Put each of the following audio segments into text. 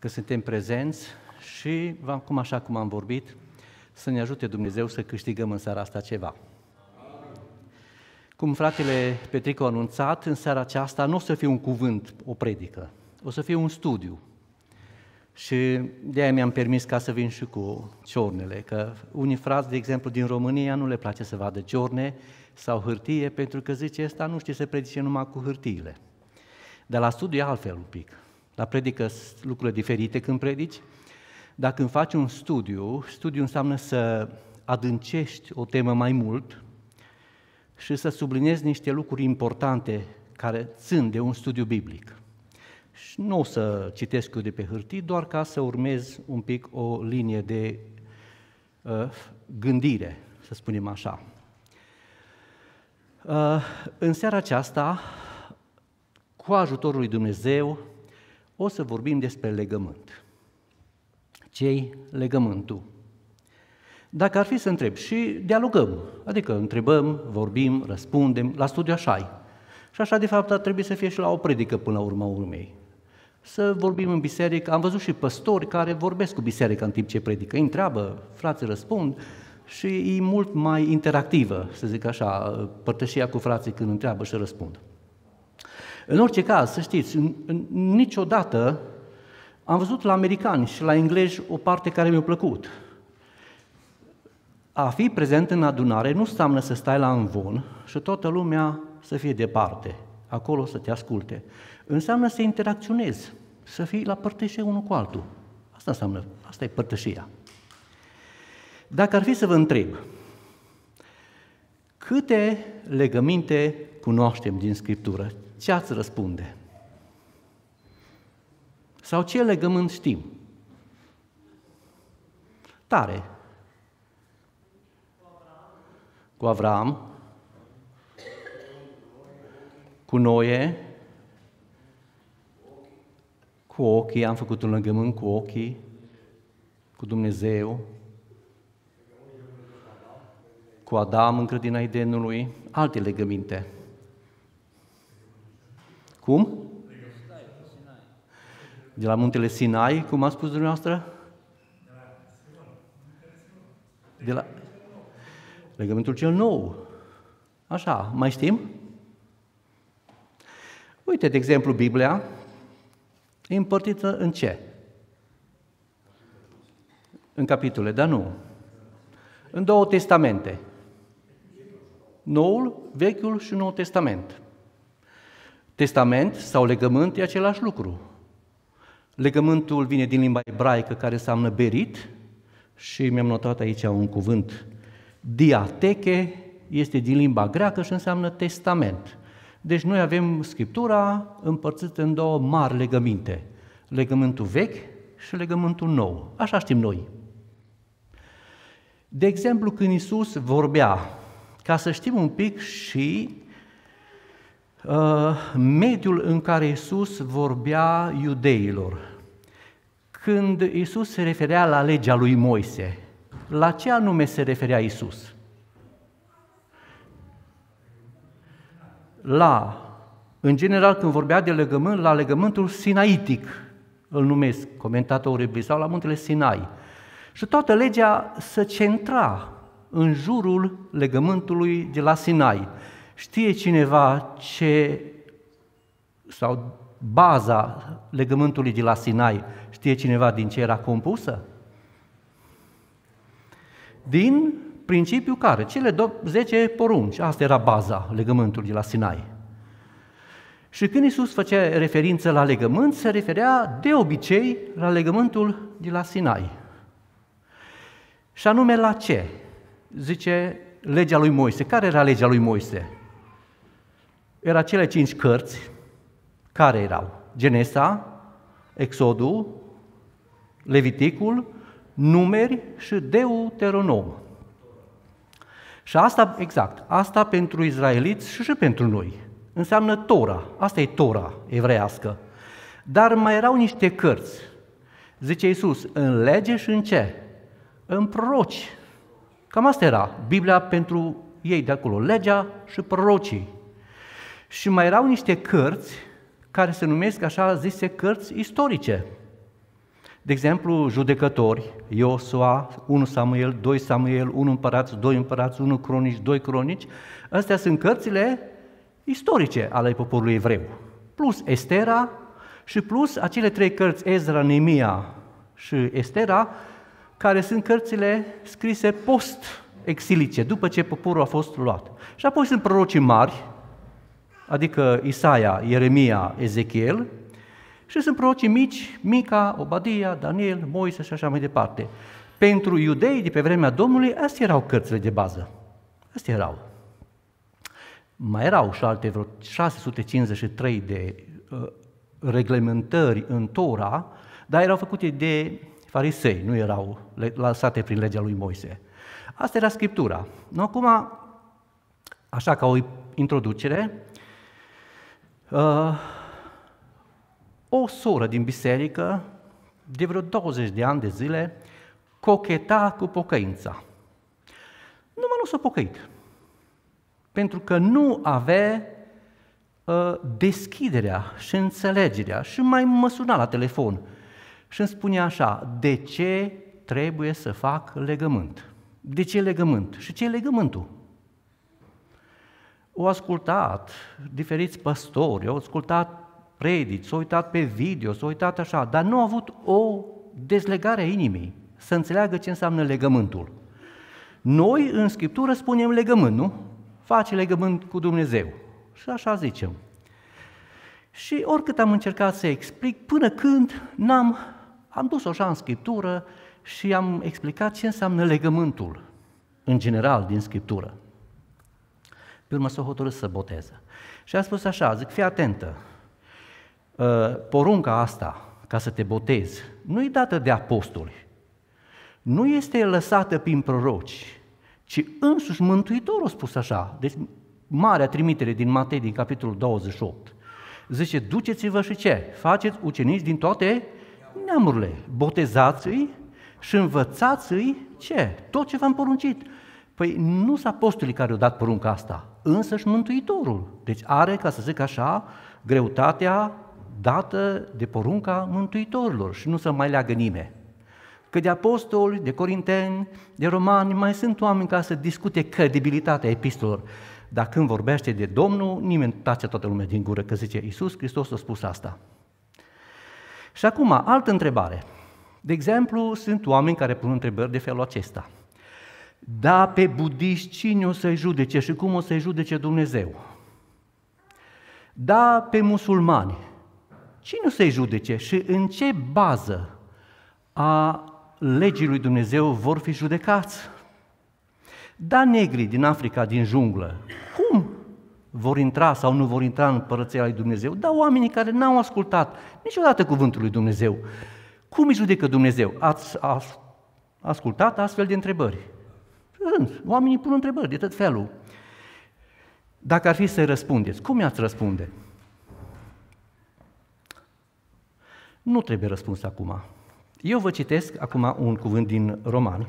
că suntem prezenți și, așa cum am vorbit, să ne ajute Dumnezeu să câștigăm în seara asta ceva. Cum fratele Petricu a anunțat, în seara aceasta nu o să fie un cuvânt, o predică, o să fie un studiu. Și de-aia mi-am permis ca să vin și cu ciornele, că unii frați, de exemplu, din România nu le place să vadă ciorne sau hârtie, pentru că zice, ăsta nu știe să predice numai cu hârtiile. Dar la studiu e altfel un pic. La predică sunt lucrurile diferite când predici, dar când faci un studiu înseamnă să adâncești o temă mai mult și să subliniezi niște lucruri importante care țin de un studiu biblic. Și nu o să citesc eu de pe hârtii, doar ca să urmez un pic o linie de gândire, să spunem așa. În seara aceasta, cu ajutorul lui Dumnezeu, o să vorbim despre legământ. Ce-i legământul? Dacă ar fi să întreb și dialogăm, adică întrebăm, vorbim, răspundem, la studiu așa-i. Și așa, de fapt, ar trebui să fie și la o predică până la urma urmei. Să vorbim în biserică, am văzut și păstori care vorbesc cu biserica în timp ce predică, îi întreabă, frații răspund și e mult mai interactivă, să zic așa, părtășia cu frații când întreabă și răspund. În orice caz, să știți, niciodată am văzut la americani și la englezi o parte care mi-a plăcut. A fi prezent în adunare nu înseamnă să stai la învon și toată lumea să fie departe, acolo să te asculte. Înseamnă să interacționezi, să fii la părtășie unul cu altul. Asta înseamnă, asta e părtășia. Dacă ar fi să vă întreb, câte legăminte cunoaștem din Scriptură, ce ați răspunde? Sau ce legământ știm? Tare. Cu Avram, cu Noe, cu ochii, am făcut un legământ cu ochii, cu Dumnezeu, cu Adam în grădina Edenului, alte legăminte. Cum? De la muntele Sinai, cum a spus dumneavoastră? De la legământul cel nou. Așa, mai știm? Uite, de exemplu, Biblia e împărțită în ce? În capitole, dar nu. În două testamente. Noul, Vechiul și Noul Testament. Testament sau legământ e același lucru. Legământul vine din limba ebraică care înseamnă berit și mi-am notat aici un cuvânt. Diateche este din limba greacă și înseamnă testament. Deci noi avem Scriptura împărțită în două mari legăminte. Legământul vechi și legământul nou. Așa știm noi. De exemplu, când Iisus vorbea, ca să știm un pic și mediul în care Iisus vorbea iudeilor. Când Iisus se referea la legea lui Moise, la ce anume se referea Iisus? În general, când vorbea de legământ, la legământul sinaitic, îl numesc comentatorii biblici, sau la muntele Sinai. Și toată legea se centra în jurul legământului de la Sinai. Știe cineva sau baza legământului de la Sinai, știe cineva din ce era compusă? Din principiul care? Cele 10 porunci, asta era baza legământului de la Sinai. Și când Iisus făcea referință la legământ, se referea de obicei la legământul de la Sinai. Și anume la ce? Zice legea lui Moise. Care era legea lui Moise? Era cele 5 cărți. Care erau? Genesa, Exodul, Leviticul, Numeri și Deuteronom. Și asta, exact, asta pentru izraeliți și pentru noi. Înseamnă Tora. Asta e Tora evreiască. Dar mai erau niște cărți. Zice Iisus, în lege și în ce? În proroci. Cam asta era Biblia pentru ei de acolo, legea și prorocii. Și mai erau niște cărți care se numesc așa zise cărți istorice. De exemplu, judecători, Iosua, 1 Samuel, 2 Samuel, 1 Împărați, 2 Împărați, 1 Cronici, 2 Cronici, astea sunt cărțile istorice ale poporului evreu, plus Estera și plus acele 3 cărți, Ezra, Neemia și Estera, care sunt cărțile scrise post-exilice, după ce poporul a fost luat. Și apoi sunt prorocii mari, adică Isaia, Ieremia, Ezechiel, și sunt prorocii mici, Mica, Obadia, Daniel, Moise și așa mai departe. Pentru iudei de pe vremea Domnului, astea erau cărțile de bază. Astea erau. Mai erau și alte vreo 653 de reglementări în Tora, dar erau făcute de farisei, nu erau lăsate prin legea lui Moise. Asta era Scriptura. Acum, așa ca o introducere, o soră din biserică, de vreo 20 de ani de zile, cocheta cu pocăința. Numai nu s-a pocăit, pentru că nu avea deschiderea și înțelegerea și mai mă suna la telefon și îmi spunea așa: de ce trebuie să fac legământ? De ce legământ? Și ce e legământul? Au ascultat diferiți păstori, au ascultat predici, s-au uitat pe video, s-au uitat așa, dar nu au avut o dezlegare a inimii, să înțeleagă ce înseamnă legământul. Noi în Scriptură spunem legământ, nu? Faci legământ cu Dumnezeu. Și așa zicem. Și oricât am încercat să explic, până când am dus-o așa în Scriptură și am explicat ce înseamnă legământul, în general, din Scriptură. Pe urmă s-a hotărât să boteze. Și a spus așa, zic, fii atentă, porunca asta, ca să te botezi, nu e dată de apostoli, nu este lăsată prin proroci, ci însuși Mântuitorul a spus așa. Deci, marea trimitere din Matei, din capitolul 28, zice, duceți-vă și ce? Faceți ucenici din toate neamurile, botezați-i și învățați-i ce? Tot ce v-am poruncit. Păi nu sunt apostolii care au dat porunca asta, însăși Mântuitorul. Deci are, ca să zic așa, greutatea dată de porunca Mântuitorilor și nu să mai leagă nimeni. Că de apostoli, de corinteni, de romani, mai sunt oameni ca să discute credibilitatea epistolelor. Dar când vorbește de Domnul, nimeni tace toată lumea din gură, că zice Iisus Hristos a spus asta. Și acum, altă întrebare. De exemplu, sunt oameni care pun întrebări de felul acesta. Da, pe budiști cine o să-i judece și cum o să-i judece Dumnezeu? Da, pe musulmani cine o să-i judece și în ce bază a legii lui Dumnezeu vor fi judecați? Da, negrii din Africa, din junglă, cum vor intra sau nu vor intra în Împărăția lui Dumnezeu? Da, oamenii care n-au ascultat niciodată cuvântul lui Dumnezeu, cum îi judecă Dumnezeu? Ați ascultat astfel de întrebări? Oamenii pun întrebări de tot felul. Dacă ar fi să-i răspundeți, cum i-ați răspunde? Nu trebuie răspuns acum. Eu vă citesc acum un cuvânt din Romani.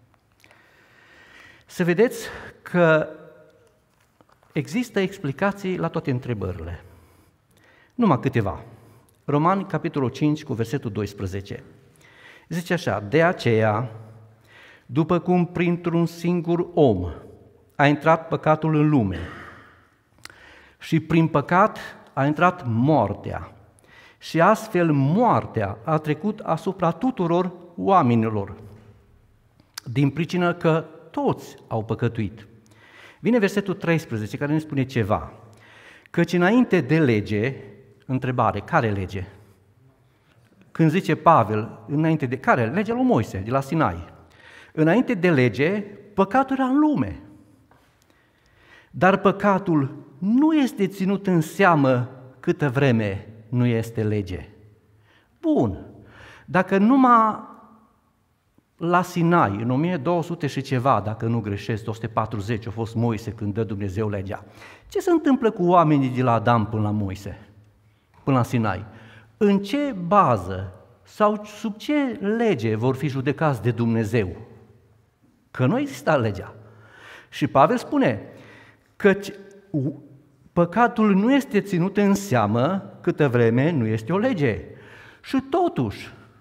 Să vedeți că există explicații la toate întrebările. Numai câteva. Romani, capitolul 5, cu versetul 12. Zice așa, de aceea, după cum printr-un singur om a intrat păcatul în lume și prin păcat a intrat moartea și astfel moartea a trecut asupra tuturor oamenilor, din pricină că toți au păcătuit. Vine versetul 13 care ne spune ceva, căci înainte de lege, întrebare, care lege? Când zice Pavel, înainte de care? Legea lui Moise, de la Sinai. Înainte de lege, păcatul era în lume. Dar păcatul nu este ținut în seamă câtă vreme nu este lege. Bun, dacă numai la Sinai, în 1200 și ceva, dacă nu greșesc, 140 a fost Moise când dă Dumnezeu legea. Ce se întâmplă cu oamenii de la Adam până la Moise, până la Sinai? În ce bază sau sub ce lege vor fi judecați de Dumnezeu? Că nu exista legea. Și Pavel spune că păcatul nu este ținut în seamă câtă vreme nu este o lege. Și totuși,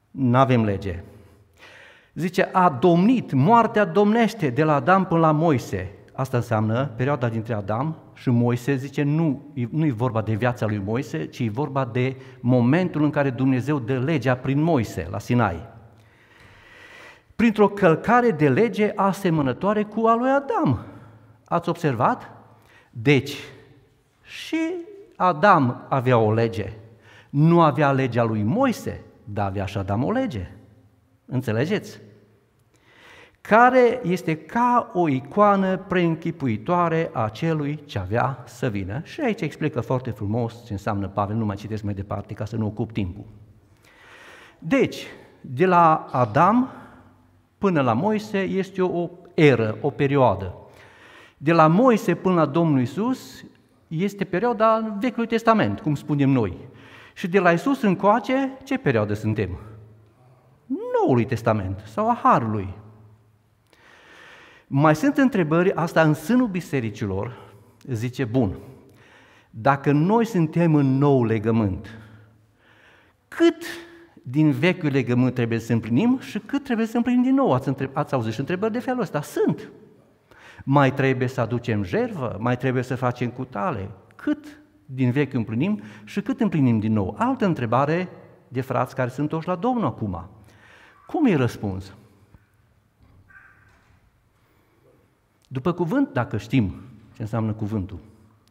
n-avem lege. Zice, a domnit, moartea domnește de la Adam până la Moise. Asta înseamnă perioada dintre Adam și Moise, zice, nu e vorba de viața lui Moise, ci e vorba de momentul în care Dumnezeu dă legea prin Moise, la Sinai. Printr-o călcare de lege asemănătoare cu a lui Adam. Ați observat? Deci, și Adam avea o lege. Nu avea legea lui Moise, dar avea și Adam o lege. Înțelegeți? Care este ca o icoană preînchipuitoare a celui ce avea să vină. Și aici explică foarte frumos ce înseamnă Pavel, nu mai citesc mai departe ca să nu ocup timpul. Deci, de la Adam până la Moise este o eră, o perioadă. De la Moise până la Domnul Iisus este perioada Vechiului Testament, cum spunem noi. Și de la Iisus încoace, ce perioadă suntem? Noului Testament sau a Harului. Mai sunt întrebări, asta în sânul bisericilor, zice, bun, dacă noi suntem în nou legământ, cât din vechiul legământ trebuie să împlinim și cât trebuie să împlinim din nou? Ați auzit și întrebări de felul ăsta? Sunt. Mai trebuie să aducem jertfă? Mai trebuie să facem cutale? Cât din vechi împlinim și cât împlinim din nou? Altă întrebare de frați care sunt toți la Domnul acum. Cum îi răspuns? După cuvânt, dacă știm ce înseamnă cuvântul.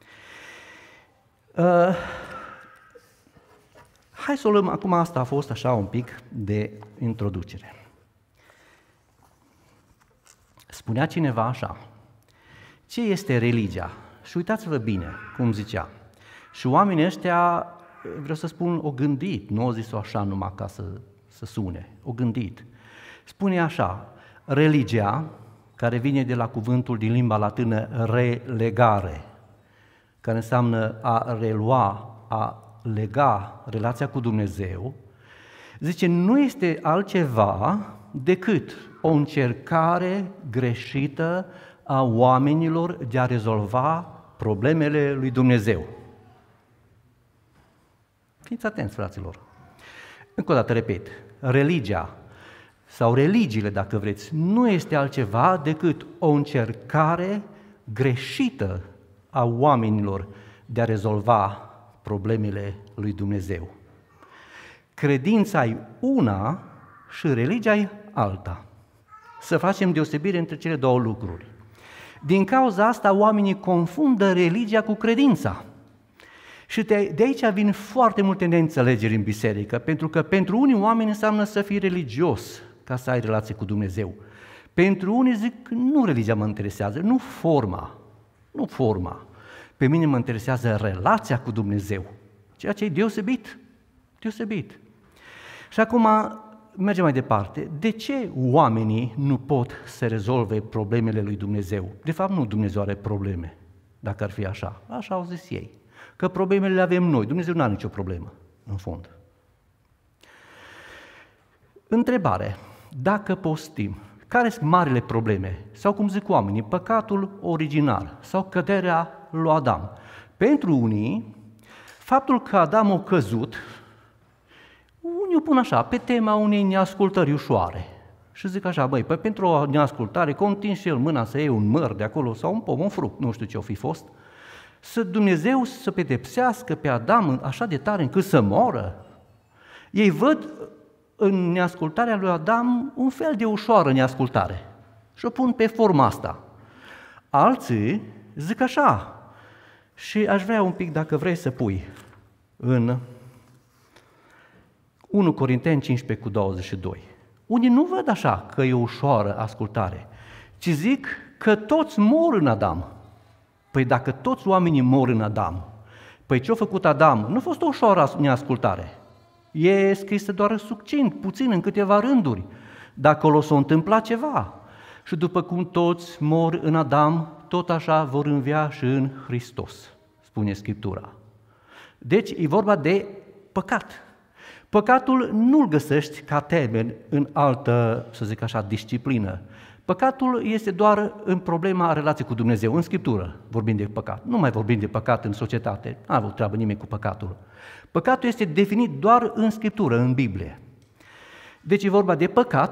Hai să o luăm, acum asta a fost așa un pic de introducere. Spunea cineva așa, ce este religia? Și uitați-vă bine cum zicea. Și oamenii ăștia, vreau să spun, o gândit, nu o zis-o așa numai ca să sune, o gândit. Spune așa, religia, care vine de la cuvântul din limba latină relegare, care înseamnă a relua, a lega relația cu Dumnezeu, zice, nu este altceva decât o încercare greșită a oamenilor de a rezolva problemele lui Dumnezeu. Fiți atenți, fraților. Încă o dată repet, religia sau religiile, dacă vreți, nu este altceva decât o încercare greșită a oamenilor de a rezolva problemele lui Dumnezeu. Credința e una și religia e alta. Să facem deosebire între cele două lucruri. Din cauza asta, oamenii confundă religia cu credința. Și de aici vin foarte multe neînțelegeri în biserică, pentru că pentru unii oameni înseamnă să fii religios, ca să ai relație cu Dumnezeu. Pentru unii zic, nu religia mă interesează, nu forma. Pe mine mă interesează relația cu Dumnezeu, ceea ce e deosebit. Și acum mergem mai departe. De ce oamenii nu pot să rezolve problemele lui Dumnezeu? De fapt, nu Dumnezeu are probleme, dacă ar fi așa. Așa au zis ei. Că problemele le avem noi. Dumnezeu nu are nicio problemă, în fond. Întrebare. Dacă postim, care sunt marile probleme? Sau cum zic oamenii, păcatul original sau căderea lui Adam. Pentru unii, faptul că Adam a căzut, unii o pun așa, pe tema unei neascultări ușoare. Și zic așa, băi, pentru o neascultare, continui și el mâna să iei un măr de acolo sau un pom, un fruct, nu știu ce o fi fost, să Dumnezeu să pedepsească pe Adam așa de tare încât să moară. Ei văd în neascultarea lui Adam un fel de ușoară neascultare și o pun pe forma asta. Alții zic așa, și aș vrea un pic, dacă vrei, să pui în 1 Corinteni 15:22. Unii nu văd așa că e ușoară ascultare, ci zic că toți mor în Adam. Păi dacă toți oamenii mor în Adam, păi ce-a făcut Adam? Nu a fost o ușoară neascultare. E scrisă doar succint, puțin, în câteva rânduri, dar acolo s-a întâmplat ceva. Și după cum toți mor în Adam, tot așa vor învia și în Hristos, spune Scriptura. Deci e vorba de păcat. Păcatul nu-l găsești ca termen în altă, să zic așa, disciplină. Păcatul este doar în problema relației cu Dumnezeu. În Scriptură vorbim de păcat. Nu mai vorbim de păcat în societate. Nu a avut treabă nimeni cu păcatul. Păcatul este definit doar în Scriptură, în Biblie. Deci e vorba de păcat.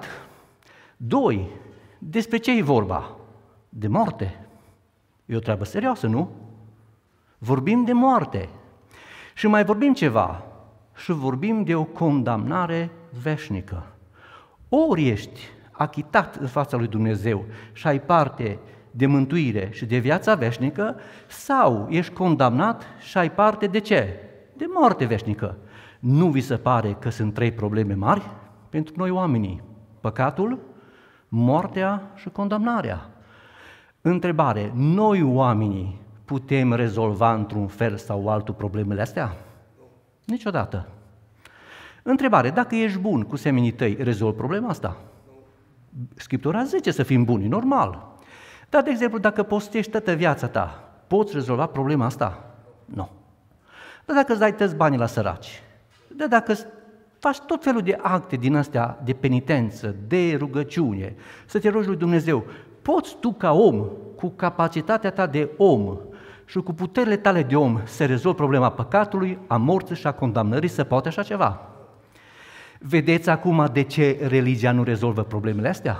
2. Despre ce e vorba? De moarte. E o treabă serioasă, nu? Vorbim de moarte. Și mai vorbim ceva. Și vorbim de o condamnare veșnică. Ori ești achitat în fața lui Dumnezeu și ai parte de mântuire și de viața veșnică, sau ești condamnat și ai parte de ce? De moarte veșnică. Nu vi se pare că sunt 3 probleme mari pentru noi oamenii? Păcatul, moartea și condamnarea. Întrebare, noi oamenii putem rezolva într-un fel sau altul problemele astea? Niciodată. Întrebare, dacă ești bun cu semenii tăi, rezolvi problema asta? Scriptura zice să fim buni, normal. Dar, de exemplu, dacă postești toată viața ta, poți rezolva problema asta? Nu. Dar dacă îți dai toți banii la săraci, dar dacă faci tot felul de acte din astea de penitență, de rugăciune, să te rogi lui Dumnezeu, poți tu ca om, cu capacitatea ta de om și cu puterile tale de om, să rezolvi problema păcatului, a morții și a condamnării, să poate așa ceva? Vedeți acum de ce religia nu rezolvă problemele astea?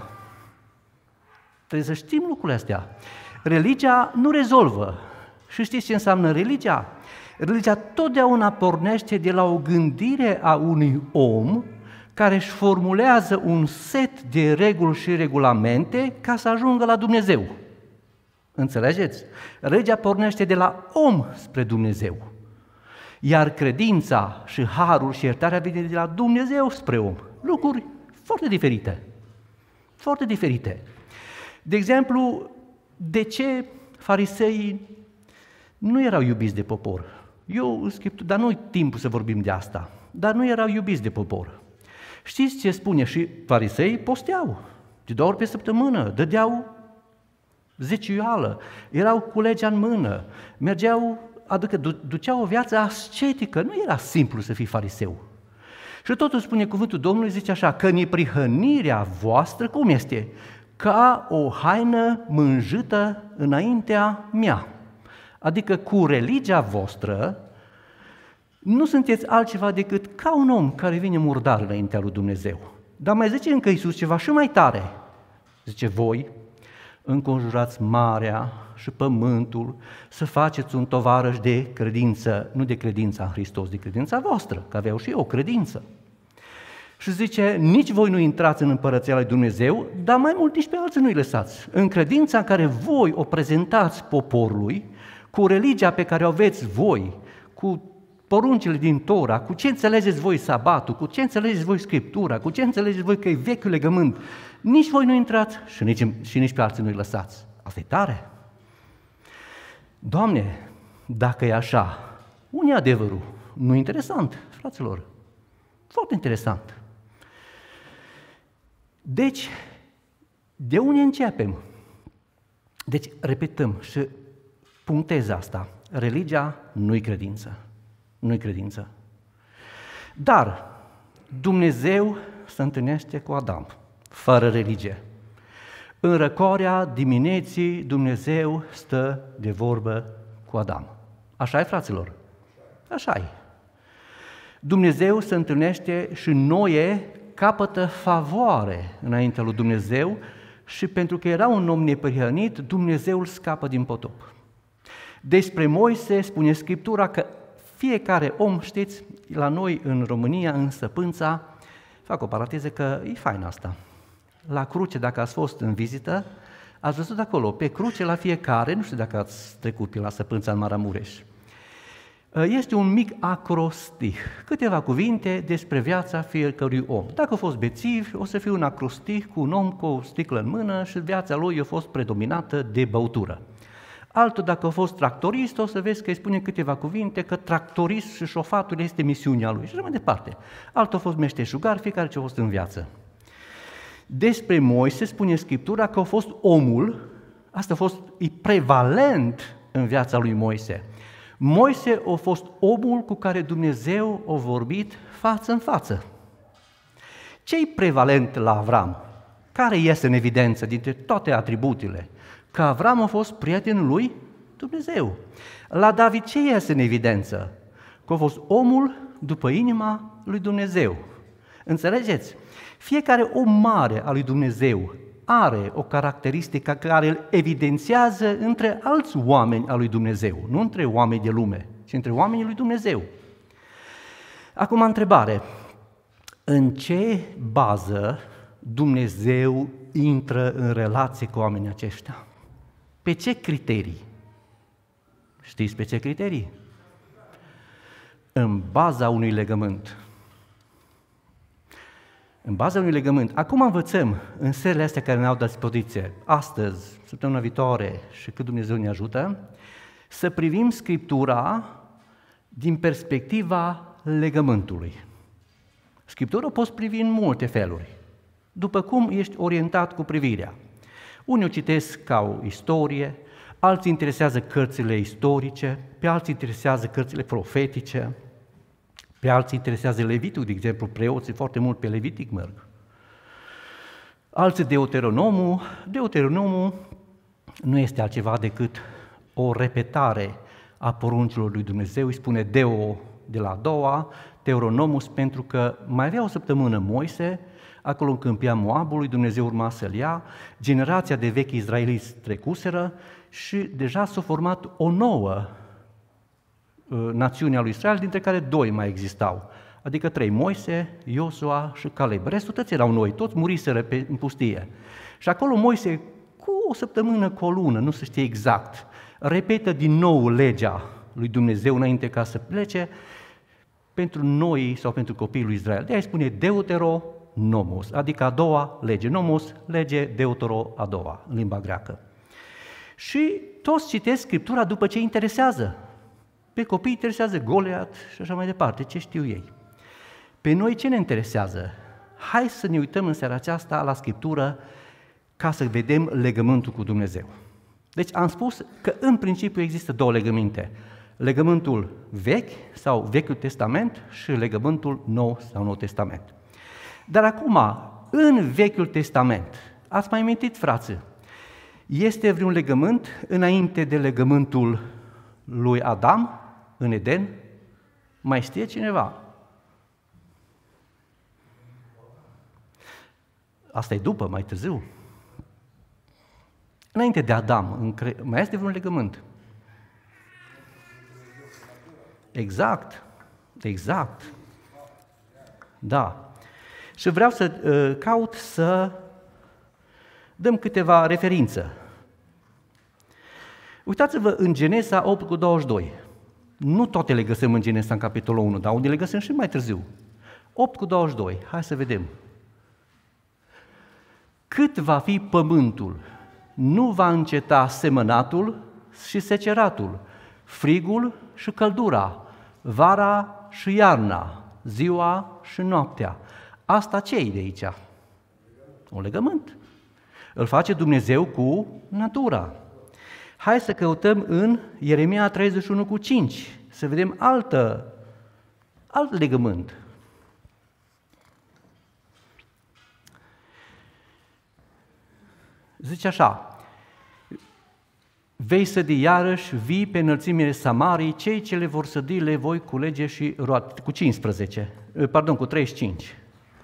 Trebuie să știm lucrurile astea. Religia nu rezolvă. Și știți ce înseamnă religia? Religia totdeauna pornește de la o gândire a unui om care își formulează un set de reguli și regulamente ca să ajungă la Dumnezeu. Înțelegeți? Religia pornește de la om spre Dumnezeu. Iar credința și harul și iertarea vine de la Dumnezeu spre om. Lucruri foarte diferite. Foarte diferite. De exemplu, de ce fariseii nu erau iubiți de popor? Dar nu-i timpul să vorbim de asta. Dar nu erau iubiți de popor. Știți ce spune? Și fariseii posteau de 2 ori pe săptămână, dădeau zeciuială, erau cu legea în mână, mergeau, adică duceau o viață ascetică, nu era simplu să fii fariseu. Și totul spune cuvântul Domnului, zice așa, că neprihănirea voastră, cum este? Ca o haină mânjită înaintea mea. Adică cu religia voastră nu sunteți altceva decât ca un om care vine murdar înaintea lui Dumnezeu. Dar mai zice încă Iisus ceva și mai tare. Zice, voi înconjurați marea și pământul să faceți un tovarăș de credință, nu de credința în Hristos, de credința voastră, că aveau și eu o credință. Și zice, nici voi nu intrați în împărăția lui Dumnezeu, dar mai mult nici pe alții nu-i lăsați. În credința în care voi o prezentați poporului, cu religia pe care o aveți voi, cu poruncile din Tora, cu ce înțelegeți voi sabatul, cu ce înțelegeți voi Scriptura, cu ce înțelegeți voi că e vechiul legământ, nici voi nu intrați și nici pe alții nu-i lăsați. Asta e tare. Doamne, dacă e așa, unde e adevărul? Nu e interesant, fraților. Foarte interesant. Deci, de unde începem? Deci, repetăm și punctez asta. Religia nu-i credință. Nu-i credință. Dar Dumnezeu se întâlnește cu Adam, fără religie. În răcoarea dimineții Dumnezeu stă de vorbă cu Adam. Așa e, fraților? Așa e. Dumnezeu se întâlnește și Noe capătă favoare înaintea lui Dumnezeu și pentru că era un om neprihănit, Dumnezeu îl scapă din potop. Despre Moise spune Scriptura că fiecare om, știți, la noi în România, în Săpânța, fac o paranteză că e fain asta. La cruce, dacă ați fost în vizită, ați văzut acolo, pe cruce la fiecare, nu știu dacă ați trecut pe la Săpânța în Maramureș, este un mic acrostih, câteva cuvinte despre viața fiecărui om. Dacă a fost bețiv, o să fie un acrostih cu un om cu o sticlă în mână și viața lui a fost predominată de băutură. Altul, dacă a fost tractorist, o să vezi că îi spune câteva cuvinte, că tractorist și șofatul este misiunea lui și așa mai departe. Altul a fost meșteșugar, fiecare ce a fost în viață. Despre Moise spune Scriptura că a fost omul, asta a fost prevalent în viața lui Moise. Moise a fost omul cu care Dumnezeu a vorbit față în față. Ce-i prevalent la Avram? Care iese în evidență dintre toate atributele? Că Avram a fost prietenul lui Dumnezeu. La David ce iese în evidență? Că a fost omul după inima lui Dumnezeu. Înțelegeți? Fiecare om mare al lui Dumnezeu are o caracteristică care îl evidențiază între alți oameni al lui Dumnezeu, nu între oameni de lume, ci între oamenii lui Dumnezeu. Acum, întrebare. În ce bază Dumnezeu intră în relație cu oamenii aceștia? Pe ce criterii? Știți pe ce criterii? În baza unui legământ. În baza unui legământ. Acum învățăm în serile astea care ne-au dat dispoziție, astăzi, săptămâna viitoare și cât Dumnezeu ne ajută, să privim Scriptura din perspectiva legământului. Scriptura o poți privi în multe feluri, după cum ești orientat cu privirea. Unii o citesc ca o istorie, alții interesează cărțile istorice, pe alții interesează cărțile profetice, pe alții interesează Levitul, de exemplu, preoții foarte mult pe Levitic merg. Alții Deuteronomul. Deuteronomul nu este altceva decât o repetare a poruncilor lui Dumnezeu, îi spune Deo de la a doua, Deuteronomus, pentru că mai avea o săptămână Moise, acolo în câmpia Moabului, Dumnezeu urma să-l ia, generația de vechi izraeliți trecuseră și deja s-a format o nouă națiune a lui Israel, dintre care 2 mai existau, adică 3, Moise, Iosua și Caleb. Restul toți erau noi, toți muriseră în pustie. Și acolo Moise, cu o săptămână, cu o lună, nu se știe exact, repetă din nou legea lui Dumnezeu înainte ca să plece pentru noi sau pentru copiii lui Israel. De-aia spune Deuteronomos, adică a doua lege. Nomos, lege, Deutero, a doua, în limba greacă. Și toți citesc Scriptura după ce interesează. Pe copii interesează Goliat și așa mai departe, ce știu ei. Pe noi ce ne interesează? Hai să ne uităm în seara aceasta la Scriptură ca să vedem legământul cu Dumnezeu. Deci am spus că în principiu există 2 legăminte. Legământul vechi sau Vechiul Testament și legământul nou sau Nou Testament. Dar acum, în Vechiul Testament, ați mai amintit, frații, este vreun legământ înainte de legământul lui Adam în Eden? Mai știe cineva? Asta e după, mai târziu. Înainte de Adam, mai este vreun legământ? Exact. Da. Și vreau să caut să dăm câteva referințe. Uitați-vă în Genesa 8:22. Nu toate le găsim în Genesa în capitolul 1, dar unde le găsim și mai târziu. 8:22. Hai să vedem. Cât va fi pământul, nu va înceta semănatul și seceratul, frigul și căldura, vara și iarna, ziua și noaptea. Asta ce-i de aici? Un legământ. Îl face Dumnezeu cu natura. Hai să căutăm în Ieremia 31:5, să vedem alt legământ. Zice așa: vei sădi iarăși vii pe înălțimile Samarii, cei ce le vor sădi le voi culege și roade. Cu 35.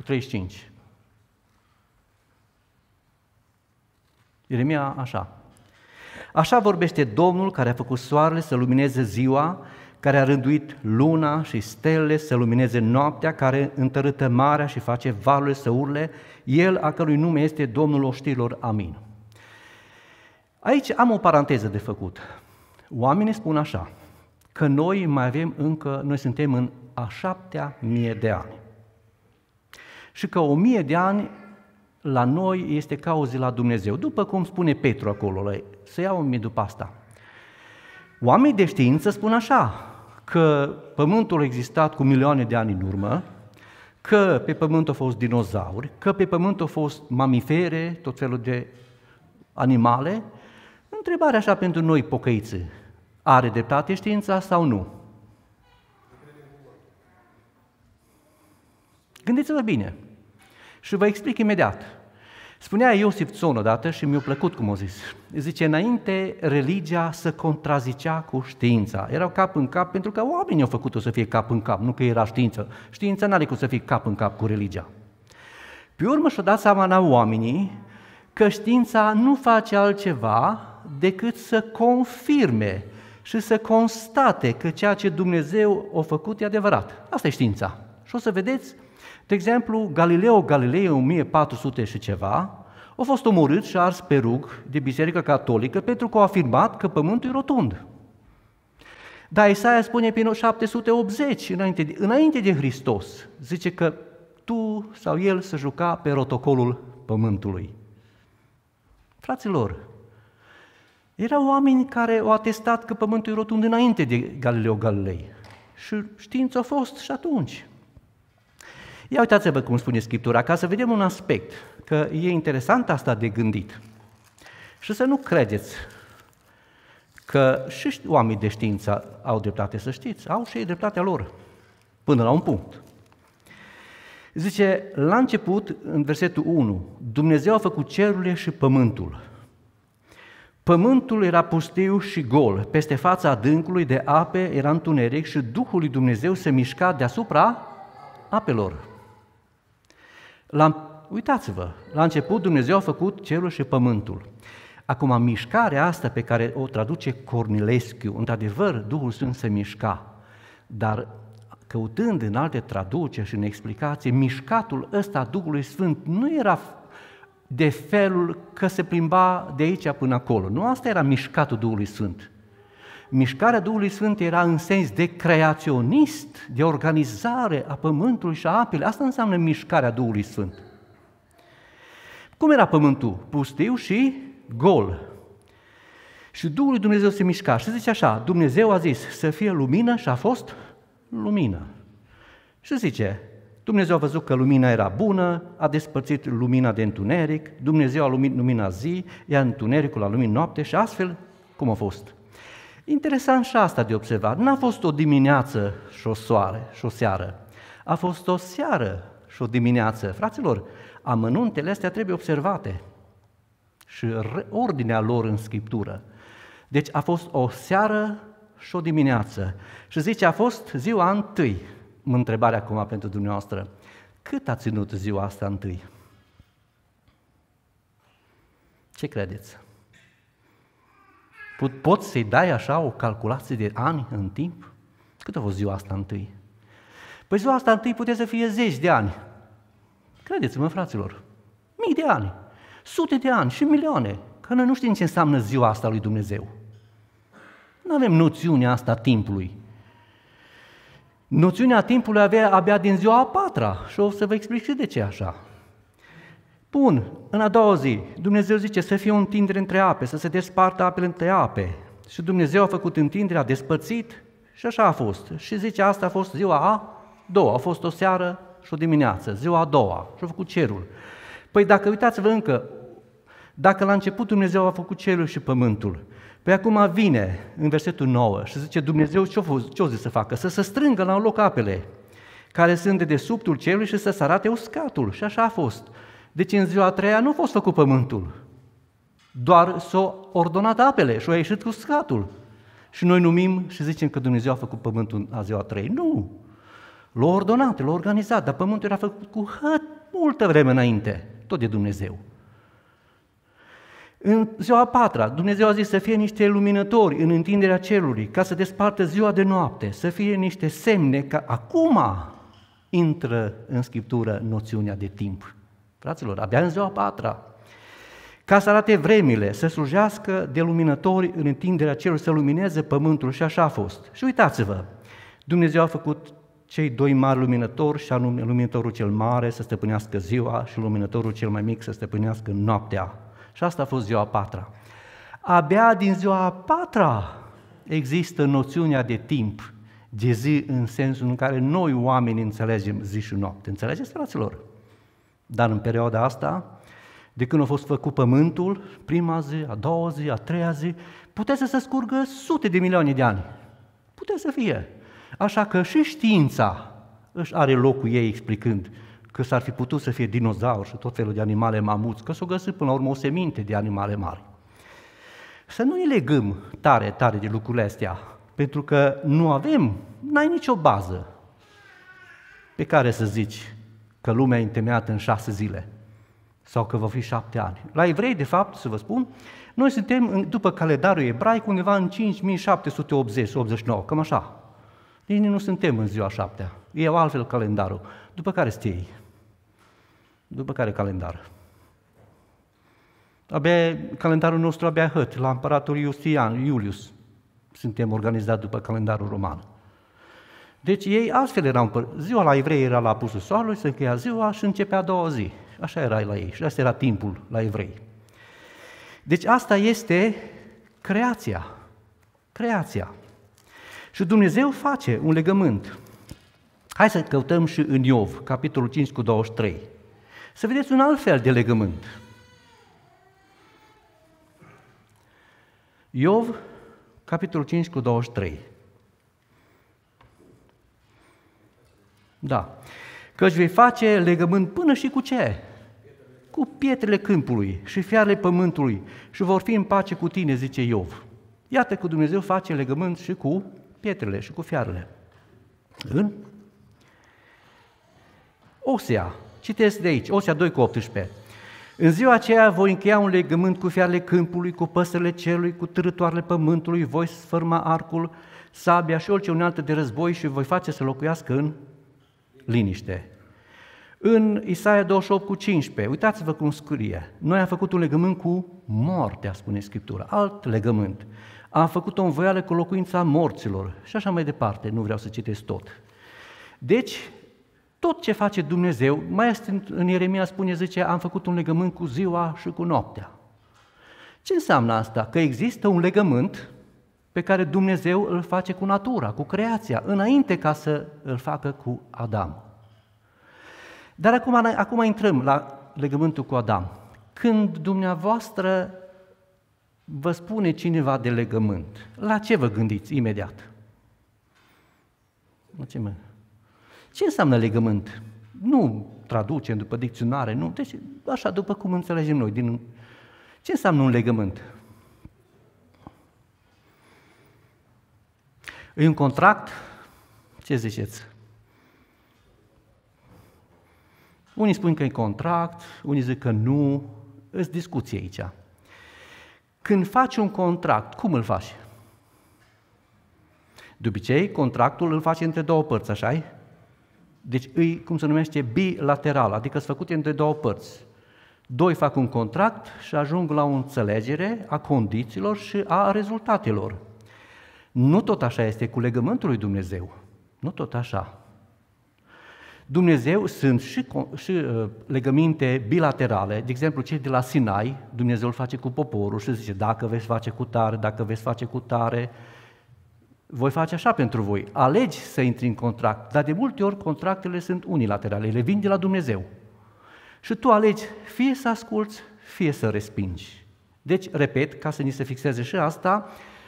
Ieremia așa. Așa vorbește Domnul care a făcut soarele să lumineze ziua, care a rânduit luna și stelele să lumineze noaptea, care întărâtă marea și face valurile să urle, El a cărui nume este Domnul oștirilor. Amin. Aici am o paranteză de făcut. Oamenii spun așa, că noi suntem în a 7-a mie de ani. Și că 1000 de ani la noi este ca o zi la Dumnezeu, după cum spune Petru acolo, să iau 1000 după asta. Oamenii de știință spun așa, că Pământul a existat cu milioane de ani în urmă, că pe Pământ au fost dinozauri, că pe Pământ au fost mamifere, tot felul de animale. Întrebarea așa pentru noi pocăiți, are dreptate știința sau nu? Gândiți-vă bine și vă explic imediat. Spunea Iosif Țon odată și mi-a plăcut cum a zis. Zice, înainte religia se contrazicea cu știința. Erau cap în cap pentru că oamenii au făcut-o să fie cap în cap, nu că era știință. Știința n-are cum să fie cap în cap cu religia. Pe urmă și-au dat seama la oamenii că știința nu face altceva decât să confirme și să constate că ceea ce Dumnezeu a făcut e adevărat. Asta e știința. Și o să vedeți, de exemplu, Galileo Galilei în 1400 și ceva a fost omorât și ars pe rug de Biserica Catolică pentru că a afirmat că Pământul e rotund. Dar Isaia spune pe 780, înainte de Hristos, zice că tu sau el se juca pe rotocolul Pământului. Fraților, erau oameni care au atestat că Pământul e rotund înainte de Galileo Galilei și știința a fost și atunci. Ia uitați-vă cum spune Scriptura, ca să vedem un aspect, că e interesant asta de gândit. Și să nu credeți că și oamenii de știință au dreptate, să știți, au și ei dreptatea lor, până la un punct. Zice, la început, în versetul 1, Dumnezeu a făcut cerurile și pământul. Pământul era pustiu și gol, peste fața adâncului de ape era întuneric și Duhul lui Dumnezeu se mișca deasupra apelor. Uitați-vă, la început Dumnezeu a făcut cerul și pământul. Acum, mișcarea asta pe care o traduce Cornilescu, într-adevăr, Duhul Sfânt se mișca, dar căutând în alte traduceri și în explicații, mișcatul ăsta a Duhului Sfânt nu era de felul că se plimba de aici până acolo. Nu asta era mișcatul Duhului Sfânt. Mișcarea Duhului Sfânt era în sens de creaționist, de organizare a pământului și a apelor. Asta înseamnă mișcarea Duhului Sfânt. Cum era pământul? Pustiu și gol. Și Duhul lui Dumnezeu se mișca și zice așa, Dumnezeu a zis să fie lumină și a fost lumină. Și zice, Dumnezeu a văzut că lumina era bună, a despărțit lumina de întuneric, Dumnezeu a lumit lumina zi, iar întunericul a lumit noapte și astfel, cum a fost? Interesant și asta de observat, n-a fost o dimineață și o soare și o seară, a fost o seară și o dimineață. Fraților, amănuntele astea trebuie observate și ordinea lor în Scriptură. Deci a fost o seară și o dimineață. Și zice, a fost ziua întâi. Mă întrebare acum pentru dumneavoastră, cât a ținut ziua asta întâi? Ce credeți? Poți să-i dai așa o calculație de ani în timp? Cât a fost ziua asta întâi? Păi ziua asta întâi putea să fie 10 de ani. Credeți-mă, fraților, mii de ani, sute de ani și milioane, că noi nu știm ce înseamnă ziua asta lui Dumnezeu. Nu avem noțiunea asta a timpului. Noțiunea timpului avea abia din ziua a patra și o să vă explic și de ce așa. Bun, în a doua zi, Dumnezeu zice să fie o întindere între ape, să se despartă apele între ape. Și Dumnezeu a făcut întinderea, a despărțit și așa a fost. Și zice, asta a fost ziua a doua, a fost o seară și o dimineață, ziua a doua și a făcut cerul. Păi dacă uitați-vă încă, dacă la început Dumnezeu a făcut cerul și pământul, păi acum vine în versetul 9 și zice Dumnezeu ce-o zis să facă? Să se strângă la un loc apele care sunt de desubtul cerului și să se arate uscatul. Și așa a fost. Deci în ziua a treia nu a fost făcut pământul, doar s-au ordonat apele și a ieșit uscatul. Și noi numim și zicem că Dumnezeu a făcut pământul în ziua a treia. Nu! L-a ordonat, l-a organizat, dar pământul era făcut cu multă vreme înainte, tot de Dumnezeu. În ziua a patra, Dumnezeu a zis să fie niște luminători în întinderea cerului, ca să despartă ziua de noapte, să fie niște semne, că acum intră în Scriptură noțiunea de timp. Fraților, abia în ziua a patra, ca să arate vremile, să slujească de luminători în întinderea cerului, să lumineze pământul și așa a fost. Și uitați-vă, Dumnezeu a făcut cei doi mari luminători, și anume luminătorul cel mare să stăpânească ziua și luminătorul cel mai mic să stăpânească noaptea. Și asta a fost ziua a patra. Abia din ziua a patra există noțiunea de timp, de zi în sensul în care noi oamenii înțelegem zi și noapte. Înțelegeți, fraților? Dar în perioada asta, de când a fost făcut pământul, prima zi, a doua zi, a treia zi, putea să se scurgă sute de milioane de ani. Putea să fie. Așa că și știința își are locul ei explicând că s-ar fi putut să fie dinozauri și tot felul de animale mamuți, că s-o găsit până la urmă o seminte de animale mari. Să nu ne legăm tare de lucrurile astea, pentru că n-ai nicio bază pe care să zici că lumea e întemeiată în 6 zile sau că va fi 7 ani. La evrei, de fapt, să vă spun, noi suntem, după calendarul ebraic, undeva în 5780-89, cam așa. Nici nu suntem în ziua 7-a, e altfel calendarul. După care stei? După care calendar? Calendarul nostru abia hăt, la împăratul Iulius, suntem organizați după calendarul roman. Deci ei altfel erau, ziua la evrei era la apusul soarelui, se încheia ziua și începea a doua zi. Așa era la ei și asta era timpul la evrei. Deci asta este creația. Și Dumnezeu face un legământ. Hai să căutăm și în Iov, capitolul 5 cu 23. Să vedeți un alt fel de legământ. Iov, capitolul 5 cu 23. Da. Căci vei face legământ până și cu ce? Cu pietrele câmpului și fiarele pământului și vor fi în pace cu tine, zice Iov. Iată că Dumnezeu face legământ și cu pietrele și cu fiarele. În Osea, citesc de aici, Osea 2 cu 18. În ziua aceea voi încheia un legământ cu fiarele câmpului, cu păsările cerului, cu târătoarele pământului, voi sfârma arcul, sabia și orice unealtă de război și voi face să locuiască în liniște. În Isaia 28 cu 15, uitați-vă cum scrie, noi am făcut un legământ cu moartea, spune Scriptura, alt legământ. Am făcut o învoială cu locuința morților și așa mai departe, nu vreau să citesc tot. Deci, tot ce face Dumnezeu, mai este în Ieremia spune, zice, am făcut un legământ cu ziua și cu noaptea. Ce înseamnă asta? Că există un legământ pe care Dumnezeu îl face cu natura, cu creația, înainte ca să îl facă cu Adam. Dar acum intrăm la legământul cu Adam. Când dumneavoastră vă spune cineva de legământ, la ce vă gândiți imediat? Ce înseamnă legământ? Nu traducem după dicționare, nu. Deci, așa, după cum înțelegem noi. Ce înseamnă un legământ? E un contract? Ce ziceți? Unii spun că e contract, unii zic că nu. Îs discuție aici. Când faci un contract, cum îl faci? De obicei, contractul îl faci între două părți, așa-i? Deci îi, cum se numește, bilateral, adică sunt făcute între două părți. Doi fac un contract și ajung la o înțelegere a condițiilor și a rezultatelor. Nu tot așa este cu legământul lui Dumnezeu. Nu tot așa. Dumnezeu sunt și legăminte bilaterale, de exemplu cei de la Sinai, Dumnezeu îl face cu poporul și zice, dacă veți face cu tare, dacă veți face cu tare, voi face așa pentru voi. Alegi să intri în contract, dar de multe ori contractele sunt unilaterale, ele vin de la Dumnezeu. Și tu alegi fie să asculți, fie să respingi. Deci, repet, ca să ni se fixeze și asta,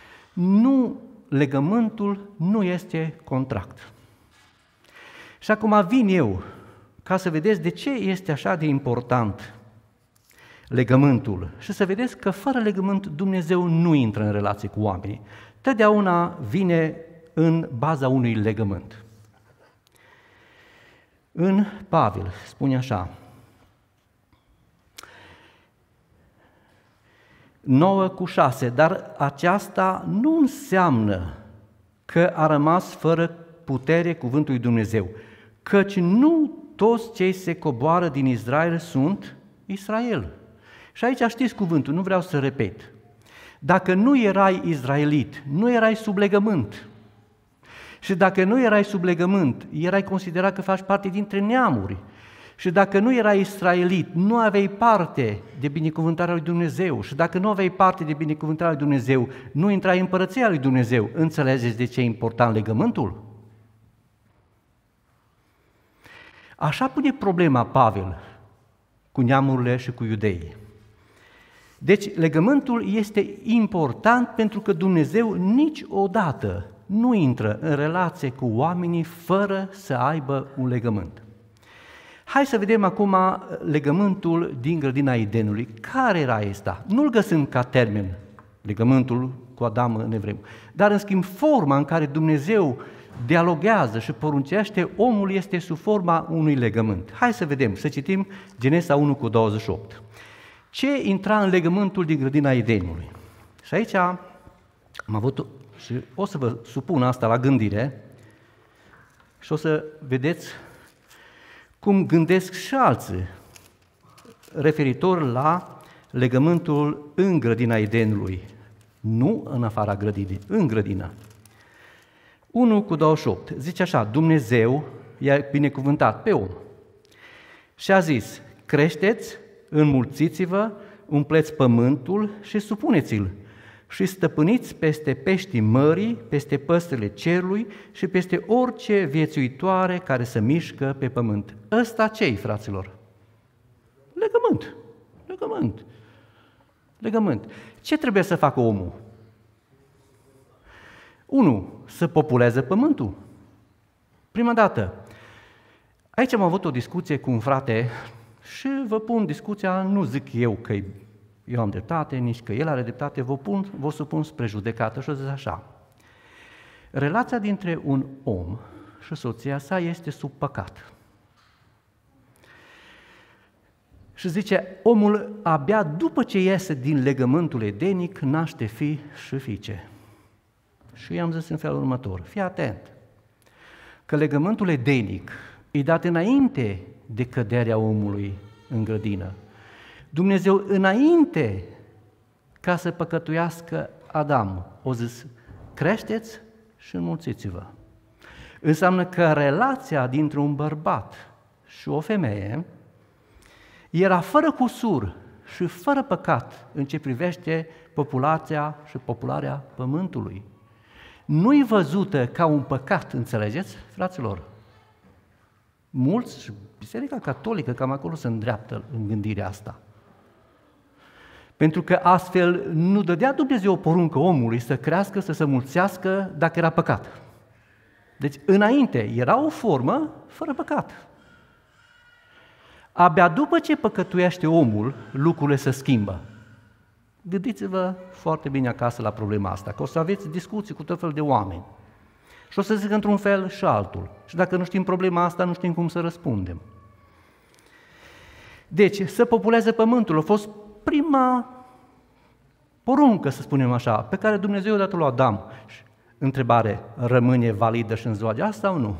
legământul nu este contract. Și acum vin eu, ca să vedeți de ce este așa de important legământul și să vedeți că fără legământ Dumnezeu nu intră în relație cu oamenii. Totdeauna vine în baza unui legământ. În Pavel spune așa, 9:6, dar aceasta nu înseamnă că a rămas fără putere cuvântul lui Dumnezeu, căci nu toți cei se coboară din Israel sunt Israel. Și aici știți cuvântul, nu vreau să repet. Dacă nu erai izraelit, nu erai sub legământ. Și dacă nu erai sub legământ, erai considerat că faci parte dintre neamuri. Și dacă nu erai israelit, nu aveai parte de binecuvântarea lui Dumnezeu. Și dacă nu aveai parte de binecuvântarea lui Dumnezeu, nu intrai în împărăția lui Dumnezeu. Înțelegeți de ce e important legământul? Așa pune problema Pavel cu neamurile și cu iudeii. Deci legământul este important pentru că Dumnezeu niciodată nu intră în relație cu oamenii fără să aibă un legământ. Hai să vedem acum legământul din grădina Edenului. Care era ăsta? Nu-l găsim ca termen, legământul cu Adam în evreu, dar în schimb forma în care Dumnezeu dialoghează și poruncește, omul este sub forma unui legământ. Hai să vedem, să citim Genesa 1:28. Ce intra în legământul din grădina Edenului? Și aici am avut, și o să vă supun asta la gândire și o să vedeți cum gândesc și alții referitor la legământul în grădina Edenului, nu în afara grădinii, în grădină. 1:28 zice așa: Dumnezeu i-a binecuvântat pe om și a zis: creșteți, înmulțiți-vă, umpleți pământul și supuneți-l și stăpâniți peste peștii mării, peste păsările cerului și peste orice viețuitoare care se mișcă pe pământ. Ăsta ce-i, fraților? Legământ. Legământ. Legământ. Ce trebuie să facă omul? 1. Să populeze pământul. Prima dată. Aici am avut o discuție cu un frate și vă pun discuția, nu zic eu că eu am dreptate, nici că el are dreptate, vă supun spre judecată și o zic așa. Relația dintre un om și soția sa este sub păcat. Și zice, omul abia după ce iese din legământul edenic naște fi și fiice. Și i-am zis în felul următor: fii atent, că legământul edenic e dat înainte de căderea omului în grădină. Dumnezeu, înainte ca să păcătuiască Adam, o zis: creșteți și înmulțiți-vă. Înseamnă că relația dintre un bărbat și o femeie era fără cusur și fără păcat în ce privește populația și popularea pământului. Nu-i văzută ca un păcat, înțelegeți, fraților? Mulți, Biserica Catolică, cam acolo se îndreaptă în gândirea asta. Pentru că astfel nu dădea Dumnezeu o poruncă omului să crească, să se mulțească dacă era păcat. Deci, înainte, era o formă fără păcat. Abia după ce păcătuiește omul, lucrurile se schimbă. Gândiți-vă foarte bine acasă la problema asta, că o să aveți discuții cu tot fel de oameni. Și o să zic într-un fel și altul. Și dacă nu știm problema asta, nu știm cum să răspundem. Deci, să populeze pământul a fost prima poruncă, să spunem așa, pe care Dumnezeu a dat-o lui Adam. Întrebare, rămâne validă și în ziua de azi sau nu?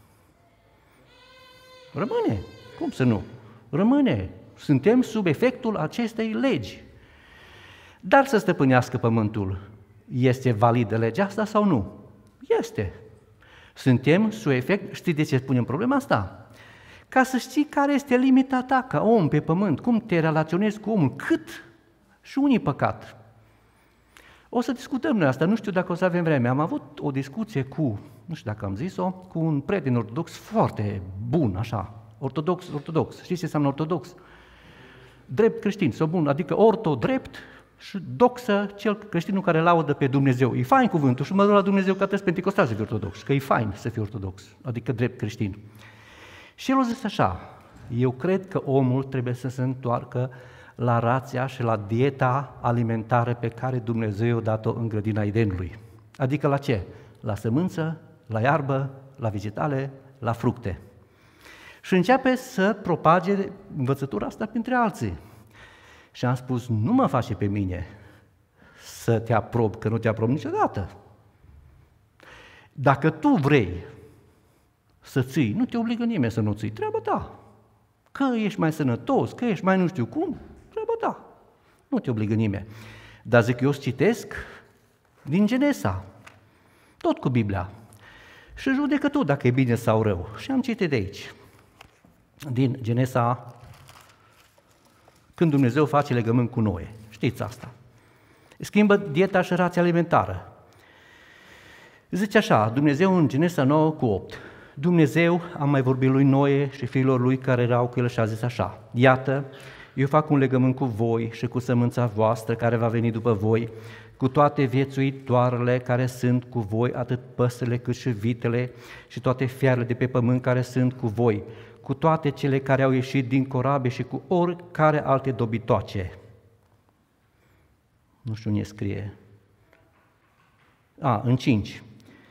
Rămâne. Cum să nu? Rămâne. Suntem sub efectul acestei legi. Dar să stăpânească pământul, este validă legea asta sau nu? Este. Suntem sub efect, știi de ce spunem problema asta? Ca să știi care este limita ta ca om pe pământ, cum te relaționezi cu omul, cât și unii păcat. O să discutăm noi asta, nu știu dacă o să avem vreme. Am avut o discuție cu, nu știu dacă am zis-o, cu un prieten ortodox foarte bun, așa, ortodox. Știți ce înseamnă ortodox? Drept creștin, sau bun, adică orto-drept și doxă, cel creștinul care laudă pe Dumnezeu. E fain cuvântul și mă duc la Dumnezeu ca toți pentecostali să fii ortodox, că e fain să fii ortodox, adică drept creștin. Și el a zis așa: eu cred că omul trebuie să se întoarcă la rația și la dieta alimentară pe care Dumnezeu a dat-o în grădina Edenului. Adică la ce? La sămânță, la iarbă, la vegetale, la fructe. Și începe să propage învățătura asta printre alții. Și am spus, nu mă face pe mine să te aprob, că nu te aprob niciodată. Dacă tu vrei să ții, nu te obligă nimeni să nu ții, treaba ta. Că ești mai sănătos, că ești mai nu știu cum, treaba ta. Nu te obligă nimeni. Dar zic, eu citesc din Genesa, tot cu Biblia. Și judecă tu dacă e bine sau rău. Și am citit de aici, din Genesa, când Dumnezeu face legământ cu Noe. Știți asta. Schimbă dieta și rația alimentară. Zice așa, Dumnezeu în Genesa 9:8. Dumnezeu a mai vorbit lui Noe și fiilor lui care erau cu el și a zis așa: iată, eu fac un legământ cu voi și cu sămânța voastră care va veni după voi, cu toate viețuitoarele care sunt cu voi, atât păsările cât și vitele și toate fiarele de pe pământ care sunt cu voi, cu toate cele care au ieșit din corabie și cu oricare alte dobitoace. Nu știu unde scrie. În 5.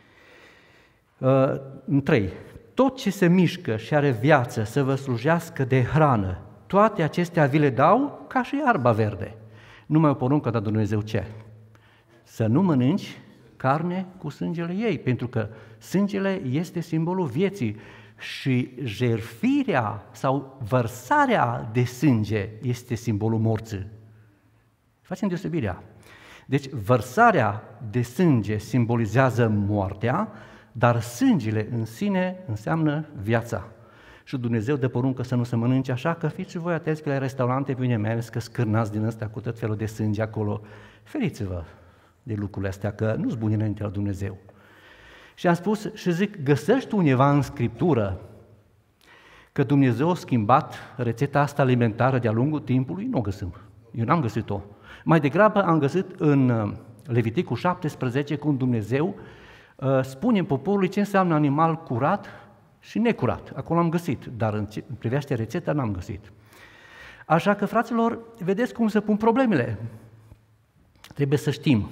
În 3. Tot ce se mișcă și are viață să vă slujească de hrană, toate acestea vi le dau ca și iarba verde. Numai o poruncă da Dumnezeu ce? Să nu mănânci carne cu sângele ei, pentru că sângele este simbolul vieții și jertfirea sau vărsarea de sânge este simbolul morții. Facem deosebirea. Deci vărsarea de sânge simbolizează moartea, dar sângele în sine înseamnă viața. Și Dumnezeu dă poruncă să nu se mănânce, așa că fiți și voi atenți că la restaurante vine mers, că scârnați din ăstea cu tot felul de sânge acolo. Feriți-vă de lucrurile astea, că nu-s bune înainte la Dumnezeu. Și am spus și zic, găsești undeva în Scriptură că Dumnezeu a schimbat rețeta asta alimentară de-a lungul timpului? Nu o găsim. Eu n-am găsit-o. Mai degrabă am găsit în Leviticul 17 cum Dumnezeu spune poporului ce înseamnă animal curat și necurat. Acolo am găsit, dar în ce privește rețeta n-am găsit. Așa că, fraților, vedeți cum se pun problemele. Trebuie să știm.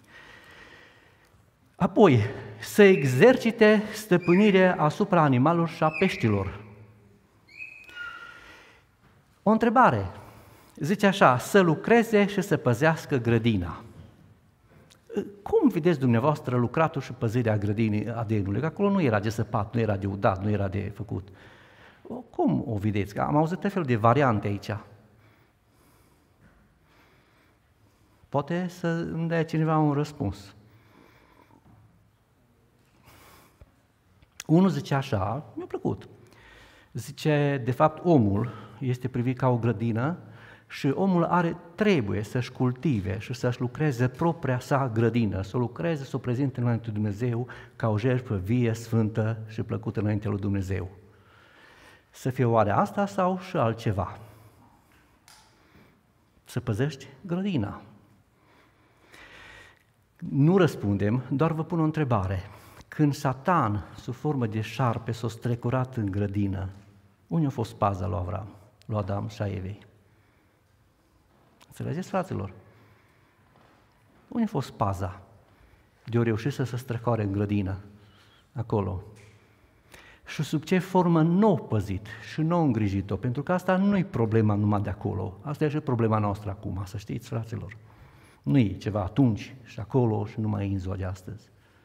Apoi, să exercite stăpânire asupra animalelor și a peștilor. O întrebare. Zice așa, să lucreze și să păzească grădina. Cum vedeți dumneavoastră lucratul și păzirea grădinii Adenului? Că acolo nu era de săpat, nu era de udat, nu era de făcut. Cum o vedeți? Că am auzit tot fel de variante aici. Poate să îmi dea cineva un răspuns. Unul zice așa, mi-a plăcut. Zice, de fapt, omul este privit ca o grădină și omul trebuie să-și cultive și să-și lucreze propria sa grădină, să o lucreze, să o prezinte înainte lui Dumnezeu ca o jertfă vie, sfântă și plăcută înainte lui Dumnezeu. Să fie oare asta sau și altceva? Să păzești grădina. Nu răspundem, doar vă pun o întrebare. Când Satan, sub formă de șarpe, s-a strecurat în grădină, unde a fost paza lui Avram, lui Adam și a Evei? Înțelegeți, fraților? Unde a fost paza de o reușit să se strecoare în grădină, acolo? Și sub ce formă nu a păzit și nu a îngrijit-o, pentru că asta nu e problema numai de acolo, asta e și problema noastră acum, să știți, fraților. Nu e ceva atunci și acolo și nu mai e în ziua de astăzi.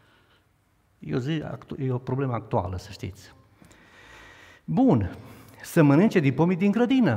E o problemă actuală, să știți. Bun, să mănânce din pomii din grădină.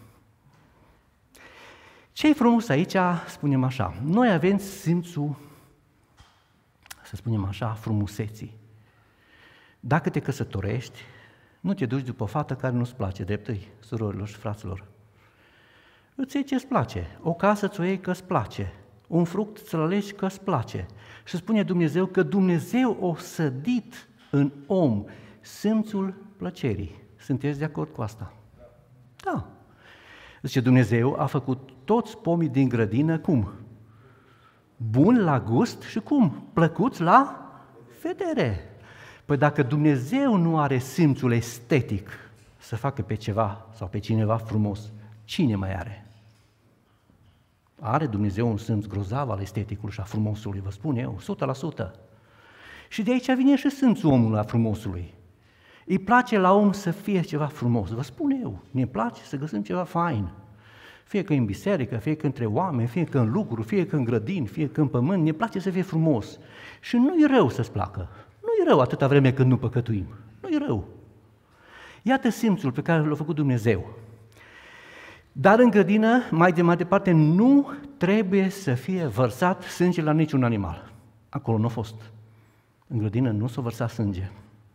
Ce-i frumos aici, spunem așa, noi avem simțul, să spunem așa, frumuseții. Dacă te căsătorești, nu te duci după o fată care nu-ți place, dreptăi, surorilor și fraților. Îți iei ce-ți place, o casă ți-o iei că-ți place, un fruct ți-l alegi că-ți place. Și spune Dumnezeu că Dumnezeu o sădit în om simțul plăcerii. Sunteți de acord cu asta? Da. Zice, Dumnezeu a făcut toți pomii din grădină cum? Buni la gust și cum? Plăcuți la vedere. Păi dacă Dumnezeu nu are simțul estetic să facă pe ceva sau pe cineva frumos, cine mai are? Are Dumnezeu un simț grozav al esteticului și a frumosului, vă spun eu, 100%. Și de aici vine și simțul omului a frumosului. Îi place la om să fie ceva frumos, vă spun eu, ne place să găsim ceva fain. Fie că în biserică, fie că între oameni, fie că în lucruri, fie că în grădini, fie că în pământ, ne place să fie frumos. Și nu-i rău să-ți placă, nu-i rău atâta vreme când nu păcătuim, nu-i rău. Iată simțul pe care l-a făcut Dumnezeu. Dar în grădină, mai departe, nu trebuie să fie vărsat sânge la niciun animal. Acolo nu a fost. În grădină nu s-a vărsat sânge.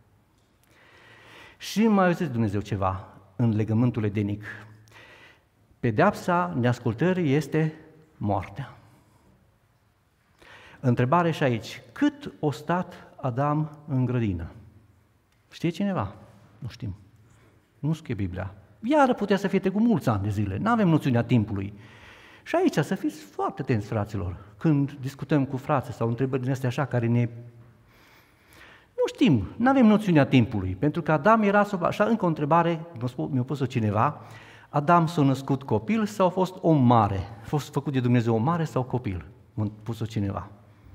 Și mai auziți Dumnezeu ceva în legământul edenic. Pedeapsa neascultării este moartea. Întrebare și aici. Cât a stat Adam în grădină? Știe cineva? Nu știm. Nu scrie Biblia. Iară putea să fie cu mulți ani de zile. Nu avem noțiunea timpului. Și aici să fiți foarte atenți, fraților, când discutăm cu frații sau întrebări din astea așa care ne... Nu știm, nu avem noțiunea timpului, pentru că Adam era așa, încă o întrebare, mi-a pus-o cineva, Adam s-a născut copil sau a fost om mare? A fost făcut de Dumnezeu om mare sau copil? M-a pus-o cineva.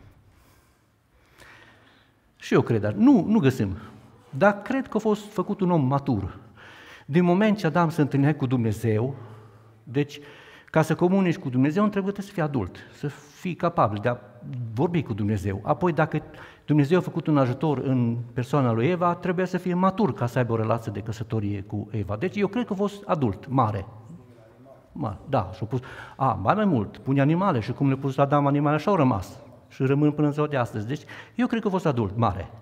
Și eu cred, dar nu găsim. Dar cred că a fost făcut un om matur. Din moment ce Adam se întâlnea cu Dumnezeu, deci ca să comunici cu Dumnezeu, trebuie să fii adult, să fii capabil de a vorbi cu Dumnezeu. Apoi, dacă Dumnezeu a făcut un ajutor în persoana lui Eva, trebuie să fie matur ca să aibă o relație de căsătorie cu Eva. Deci eu cred că a fost adult, mare. Da, și-a pus, mai mult, pune animale și cum le-a pus Adam animale, așa au rămas și rămân până în ziua de astăzi. Deci eu cred că a fost adult, mare.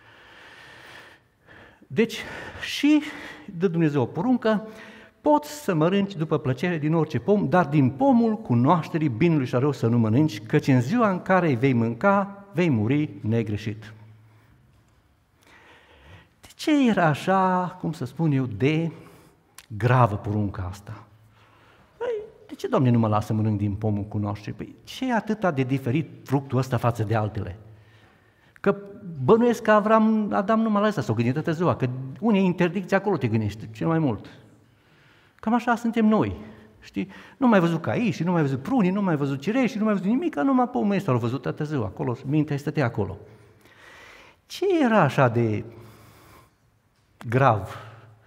Deci și de Dumnezeu o poruncă, poți să mănânci după plăcere din orice pom, dar din pomul cunoașterii binelui și a rău să nu mănânci, căci în ziua în care îi vei mânca, vei muri negreșit. De ce era așa, cum să spun eu, de gravă porunca asta? De ce, Doamne, nu mă lasă să mănânc din pomul cunoașterii? Păi ce e atâta de diferit fructul ăsta față de altele? Că bănuiesc că Adam nu m-a lăsat să o gândi toată ziua, că unei interdicții acolo te gândești cel mai mult. Cam așa suntem noi, știi? Nu mai văzut caiși, nu mai văzut prunii, nu mai văzut cireși, nu mai văzut nimic, numai pomul ăsta l-a văzut toată ziua, acolo, mintea stătea acolo. Ce era așa de grav?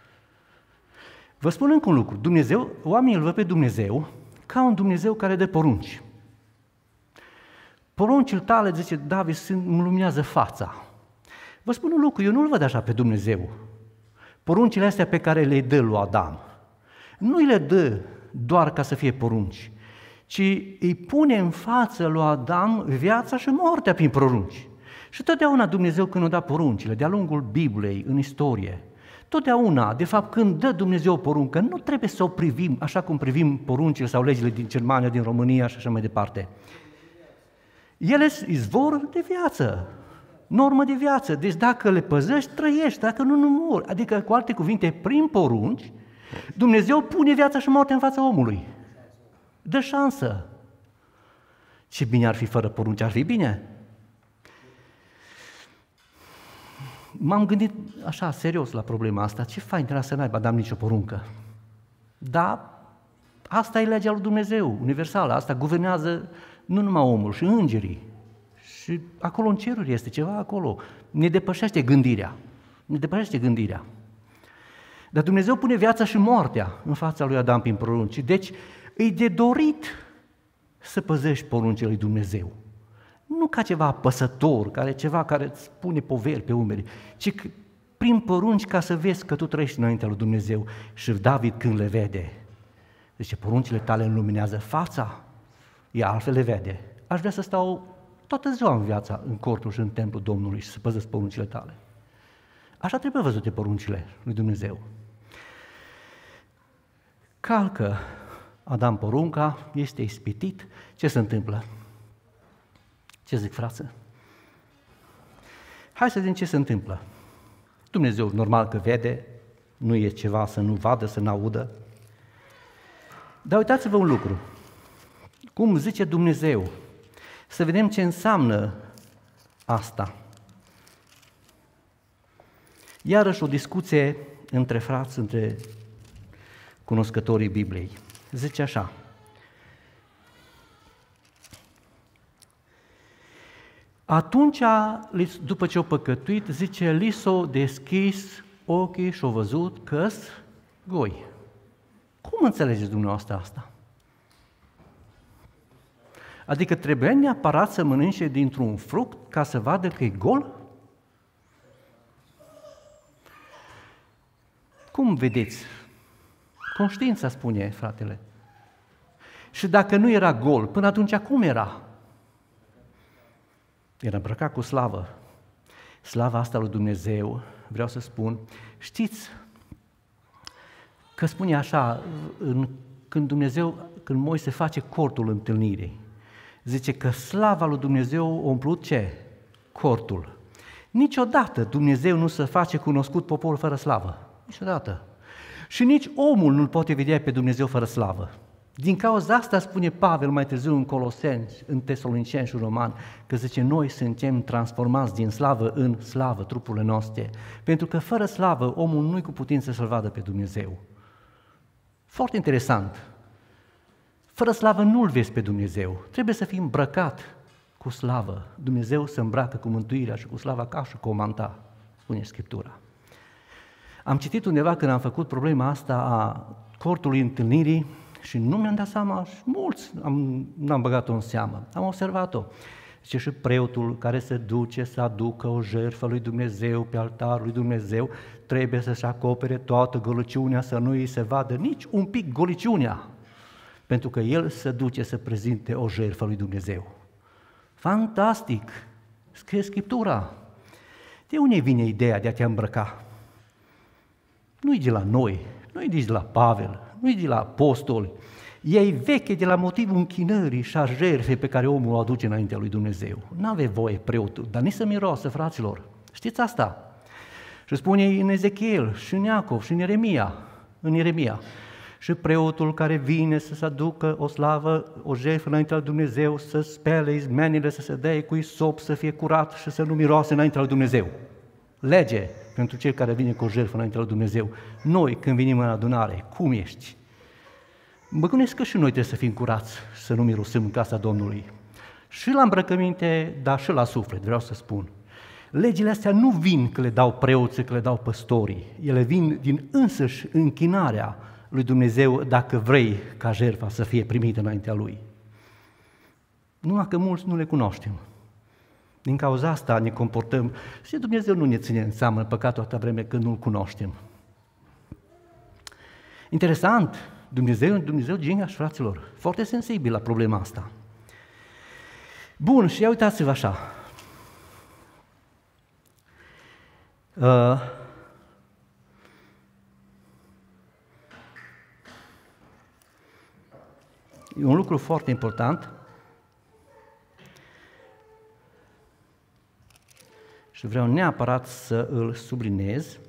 Vă spun încă un lucru, Dumnezeu, oamenii îl văd pe Dumnezeu ca un Dumnezeu care dă porunci. Poruncile tale, zice David, îmi luminează fața. Vă spun un lucru, eu nu-l văd așa pe Dumnezeu. Poruncile astea pe care le dă lui Adam, nu le dă doar ca să fie porunci, ci îi pune în față lui Adam viața și moartea prin porunci. Și totdeauna Dumnezeu când o da poruncile, de-a lungul Bibliei, în istorie, totdeauna, de fapt, când dă Dumnezeu o poruncă, nu trebuie să o privim așa cum privim poruncile sau legile din Germania, din România și așa mai departe. Ele sunt izvor de viață, normă de viață. Deci dacă le păzești, trăiești, dacă nu mori. Adică, cu alte cuvinte, prin porunci, Dumnezeu pune viața și moartea în fața omului. Dă șansă. Ce bine ar fi fără porunci, ar fi bine? M-am gândit așa, serios, la problema asta. Ce fain era să n-aibă Adam nicio poruncă. Dar asta e legea lui Dumnezeu, universală. Asta guvernează nu numai omul, și îngerii. Și acolo în ceruri este ceva acolo. Ne depășește gândirea. Dar Dumnezeu pune viața și moartea în fața lui Adam prin porunci. Deci îi de dorit să păzești poruncile lui Dumnezeu. Nu ca ceva apăsător, ceva care îți pune poveri pe umeri, ci prin porunci ca să vezi că tu trăiești înaintea lui Dumnezeu. Și David când le vede, zice, poruncile tale îmi luminează fața, ea altfel le vede. Aș vrea să stau toată ziua în viața, în cortul și în templul Domnului și să păzesc poruncile tale. Așa trebuie văzute poruncile lui Dumnezeu. Calcă Adam porunca, este ispitit, ce se întâmplă? Ce zic, frață? Hai să vedem ce se întâmplă. Dumnezeu normal că vede, nu e ceva să nu vadă, să nu audă. Dar uitați-vă un lucru. Cum zice Dumnezeu? Să vedem ce înseamnă asta. Iarăși o discuție între frați, între cunoscătorii Bibliei. Zice așa. Atunci, după ce au păcătuit, zice, li s-au deschis ochii și au văzut că-s goi. Cum înțelegeți dumneavoastră asta? Adică trebuie neapărat să mănânce dintr-un fruct ca să vadă că e gol? Cum vedeți? Conștiința spune, fratele. Și dacă nu era gol, până atunci cum era? Era îmbrăcat cu slavă. Slava asta lui Dumnezeu, vreau să spun, știți că spune așa, când Moise face cortul întâlnirii, zice că slava lui Dumnezeu a umplut ce? Cortul. Niciodată Dumnezeu nu se face cunoscut poporul fără slavă. Niciodată. Și nici omul nu-L poate vedea pe Dumnezeu fără slavă. Din cauza asta spune Pavel mai târziu în Coloseni, în Tesaloniceni și Romani, că zice, noi suntem transformați din slavă în slavă, trupurile noastre, pentru că fără slavă omul nu-i cu putință să-L vadă pe Dumnezeu. Foarte interesant. Fără slavă nu-L vezi pe Dumnezeu, trebuie să fii îmbrăcat cu slavă. Dumnezeu se îmbracă cu mântuirea și cu slava ca și cu o manta, spune Scriptura. Am citit undeva când am făcut problema asta a cortului întâlnirii și nu mi-am dat seama, și mulți n-am băgat-o în seamă, am observat-o. Zice, și preotul care se duce să aducă o jertfă lui Dumnezeu pe altarul lui Dumnezeu trebuie să-și acopere toată goliciunea, să nu îi se vadă nici un pic goliciunea, pentru că el se duce să prezinte o jertfă lui Dumnezeu. Fantastic! Scrie Scriptura. De unde vine ideea de a te îmbrăca? Nu-i de la noi, nu-i de la Pavel, nu-i de la apostoli. E veche de la motivul închinării și a jertfei pe care omul o aduce înaintea lui Dumnezeu. N-ave voie preotul, dar nici să miroasă, fraților. Știți asta? Și spune în Ezechiel, și în Iacov, și în Ieremia. Și preotul care vine să se aducă o slavă, o jertfă înaintea lui Dumnezeu, să spele izmenile, să se dea cu isop, să fie curat și să nu miroase înaintea lui Dumnezeu. Lege pentru cel care vine cu o jertfă înaintea lui Dumnezeu. Noi, când venim în adunare, cum ești? Mă gândesc că și noi trebuie să fim curați, să nu mirosim în casa Domnului. Și la îmbrăcăminte, dar și la suflet, vreau să spun. Legile astea nu vin că le dau preoții, că le dau păstorii. Ele vin din însăși închinarea lui Dumnezeu, dacă vrei ca jertfa să fie primită înaintea Lui. Numai că mulți nu le cunoaștem. Din cauza asta ne comportăm și Dumnezeu nu ne ține în seamă păcatul atâta vreme când nu-L cunoaștem. Interesant, Dumnezeu geniaș, fraților, foarte sensibil la problema asta. Bun, și ia uitați-vă așa. E un lucru foarte important și vreau neapărat să îl subliniez.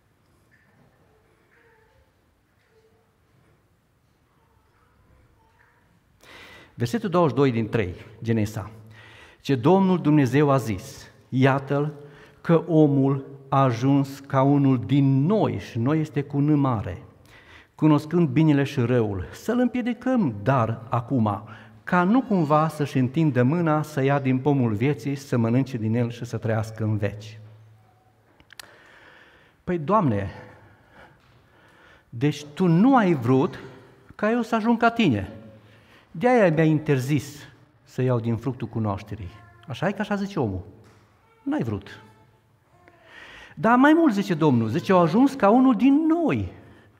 Versetul 22 din 3, Genesa. Ce Domnul Dumnezeu a zis, iată-l că omul a ajuns ca unul din noi, și noi este cu N mare, cunoscând binele și răul, să-l împiedicăm, dar acum, ca nu cumva să-și întindă mâna, să ia din pomul vieții, să mănânce din el și să trăiască în veci. Păi, Doamne, deci Tu nu ai vrut ca eu să ajung ca Tine. De-aia mi-ai interzis să iau din fructul cunoașterii. Așa e că așa zice omul. N-ai vrut. Dar mai mult zice Domnul, zice, au ajuns ca unul din noi.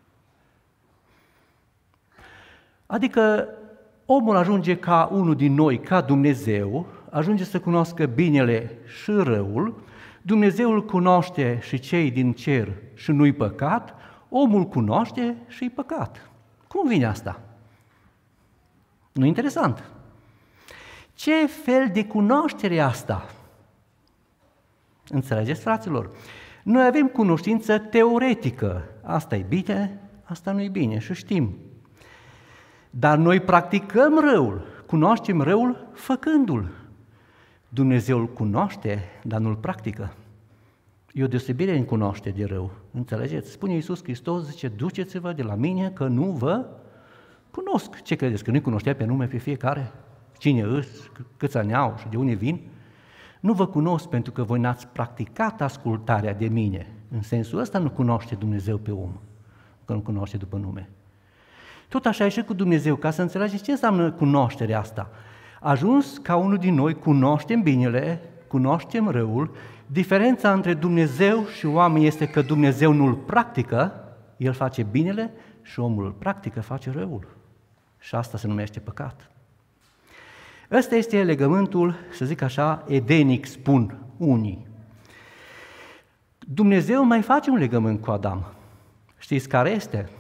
Adică omul ajunge ca unul din noi, ca Dumnezeu, ajunge să cunoască binele și răul, Dumnezeu îl cunoaște și cei din cer și nu-i păcat, omul cunoaște și-i păcat. Cum vine asta? Nu interesant. Ce fel de cunoaștere e asta? Înțelegeți, fraților? Noi avem cunoștință teoretică. Asta e bine, asta nu e bine și știm. Dar noi practicăm răul, cunoaștem răul făcându-l. Dumnezeu îl cunoaște, dar nu-l practică. E o deosebire în cunoaște de rău. Înțelegeți? Spune Iisus Hristos, zice, duceți-vă de la mine că nu vă cunosc. Ce credeți, că nu-i cunoștea pe nume pe fiecare? Cine îs, câți ani au și de unde vin? Nu vă cunosc pentru că voi n-ați practicat ascultarea de mine. În sensul ăsta nu cunoaște Dumnezeu pe om, că nu cunoaște după nume. Tot așa e și cu Dumnezeu, ca să înțelegeți ce înseamnă cunoașterea asta. Ajuns ca unul din noi, cunoaștem binele, cunoaștem răul, diferența între Dumnezeu și oameni este că Dumnezeu nu-l practică, El face binele și omul îl practică, face răul. Și asta se numește păcat. Ăsta este legământul, să zic așa, edenic, spun unii. Dumnezeu mai face un legământ cu Adam. Știți care este?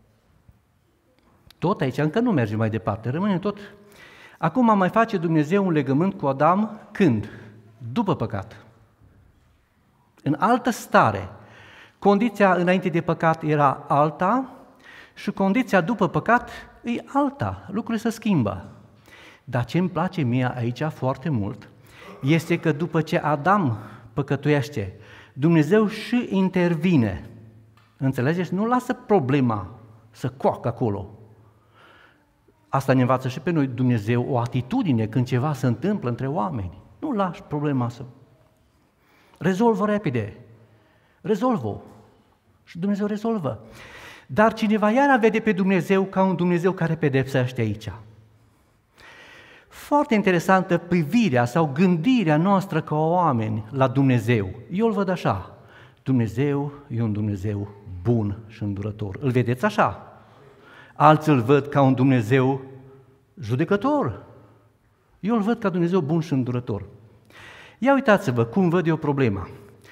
Tot aici, încă nu merge mai departe, rămâne tot. Acum mai face Dumnezeu un legământ cu Adam când? După păcat. În altă stare. Condiția înainte de păcat era alta și condiția după păcat e alta, lucrurile se schimbă. Dar ce îmi place mie aici foarte mult este că după ce Adam păcătuiește, Dumnezeu și intervine. Înțelegeți? Nu lasă problema să coacă acolo. Asta ne învață și pe noi Dumnezeu o atitudine când ceva se întâmplă între oameni. Nu lași problema să... Rezolvă repede. Rezolvă-o. Și Dumnezeu rezolvă. Dar cineva iară vede pe Dumnezeu ca un Dumnezeu care pedepsește aici. Foarte interesantă privirea sau gândirea noastră ca oameni la Dumnezeu. Eu îl văd așa. Dumnezeu e un Dumnezeu bun și îndurător. Îl vedeți așa? Alții îl văd ca un Dumnezeu judecător. Eu îl văd ca Dumnezeu bun și îndurător. Ia uitați-vă cum văd eu problema.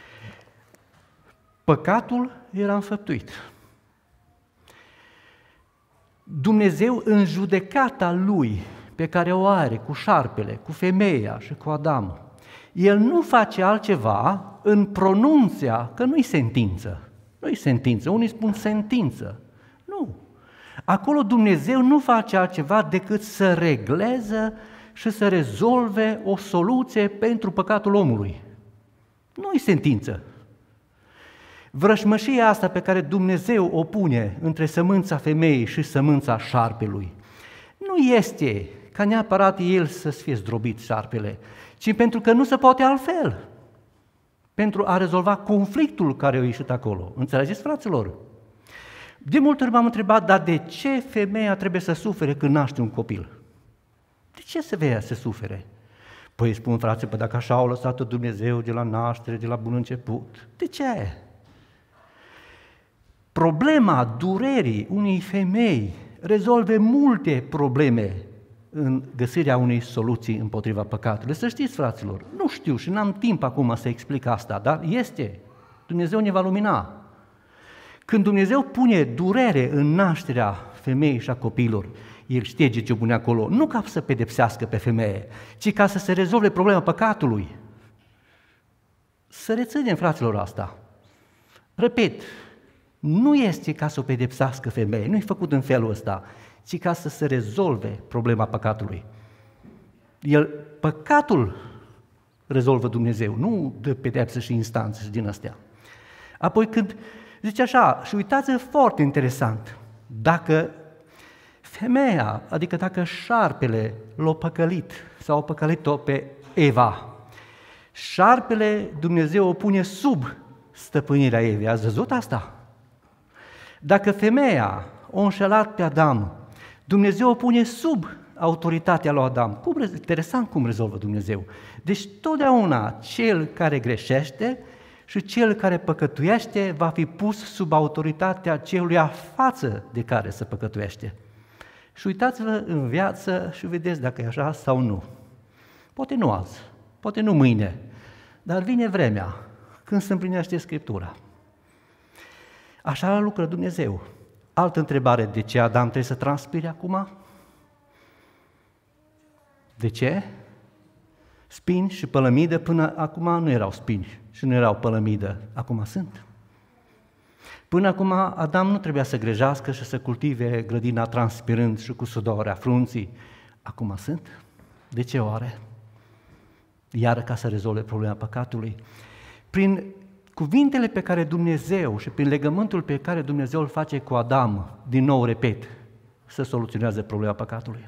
Păcatul era înfăptuit. Dumnezeu în judecata Lui pe care o are cu șarpele, cu femeia și cu Adam, El nu face altceva în pronunția că nu-i sentință. Nu-i sentință, unii spun sentință. Nu. Acolo Dumnezeu nu face altceva decât să regleze și să rezolve o soluție pentru păcatul omului. Nu-i sentință. Vrășmășia asta pe care Dumnezeu o pune între sămânța femeii și sămânța șarpelui nu este ca neapărat el să fie zdrobit șarpele, ci pentru că nu se poate altfel, pentru a rezolva conflictul care a ieșit acolo. Înțelegeți, fraților? De multe ori m-am întrebat, dar de ce femeia trebuie să sufere când naște un copil? De ce femeia să sufere? Păi spun, frate, păi dacă așa au lăsat-o Dumnezeu de la naștere, de la bun început, de ce? Problema durerii unei femei rezolve multe probleme în găsirea unei soluții împotriva păcatului. Să știți, fraților, nu știu și n-am timp acum să explic asta, dar este. Dumnezeu ne va lumina. Când Dumnezeu pune durere în nașterea femeii și a copiilor, El șterge ce pune acolo, nu ca să pedepsească pe femeie, ci ca să se rezolve problema păcatului. Să reținem, fraților, asta. Repet, nu este ca să o pedepsească femeie, nu e făcut în felul ăsta, ci ca să se rezolve problema păcatului. Păcatul rezolvă Dumnezeu, nu dă pedepsă și instanțe și din astea. Apoi când zice așa, și uitați-vă foarte interesant, dacă femeia, adică dacă șarpele l-a păcălit sau a păcălit-o pe Eva, șarpele Dumnezeu o pune sub stăpânirea Evei, ați văzut asta? Dacă femeia o înșelat pe Adam, Dumnezeu o pune sub autoritatea lui Adam. Interesant cum rezolvă Dumnezeu. Deci totdeauna cel care greșește și cel care păcătuiește va fi pus sub autoritatea celuia față de care se păcătuiește. Și uitați-vă în viață și vedeți dacă e așa sau nu. Poate nu azi, poate nu mâine, dar vine vremea când se împlinește Scriptura. Așa lucră Dumnezeu. Altă întrebare, de ce Adam trebuie să transpire acum? De ce? Spini și pălămidă, până acum nu erau spini și nu erau pălămidă, acum sunt. Până acum Adam nu trebuia să grejească și să cultive grădina transpirând și cu sudoarea frunții, acum sunt. De ce oare? Iar ca să rezolve problema păcatului. Prin cuvintele pe care Dumnezeu și prin legământul pe care Dumnezeu îl face cu Adam, din nou repet, să soluționează problema păcatului.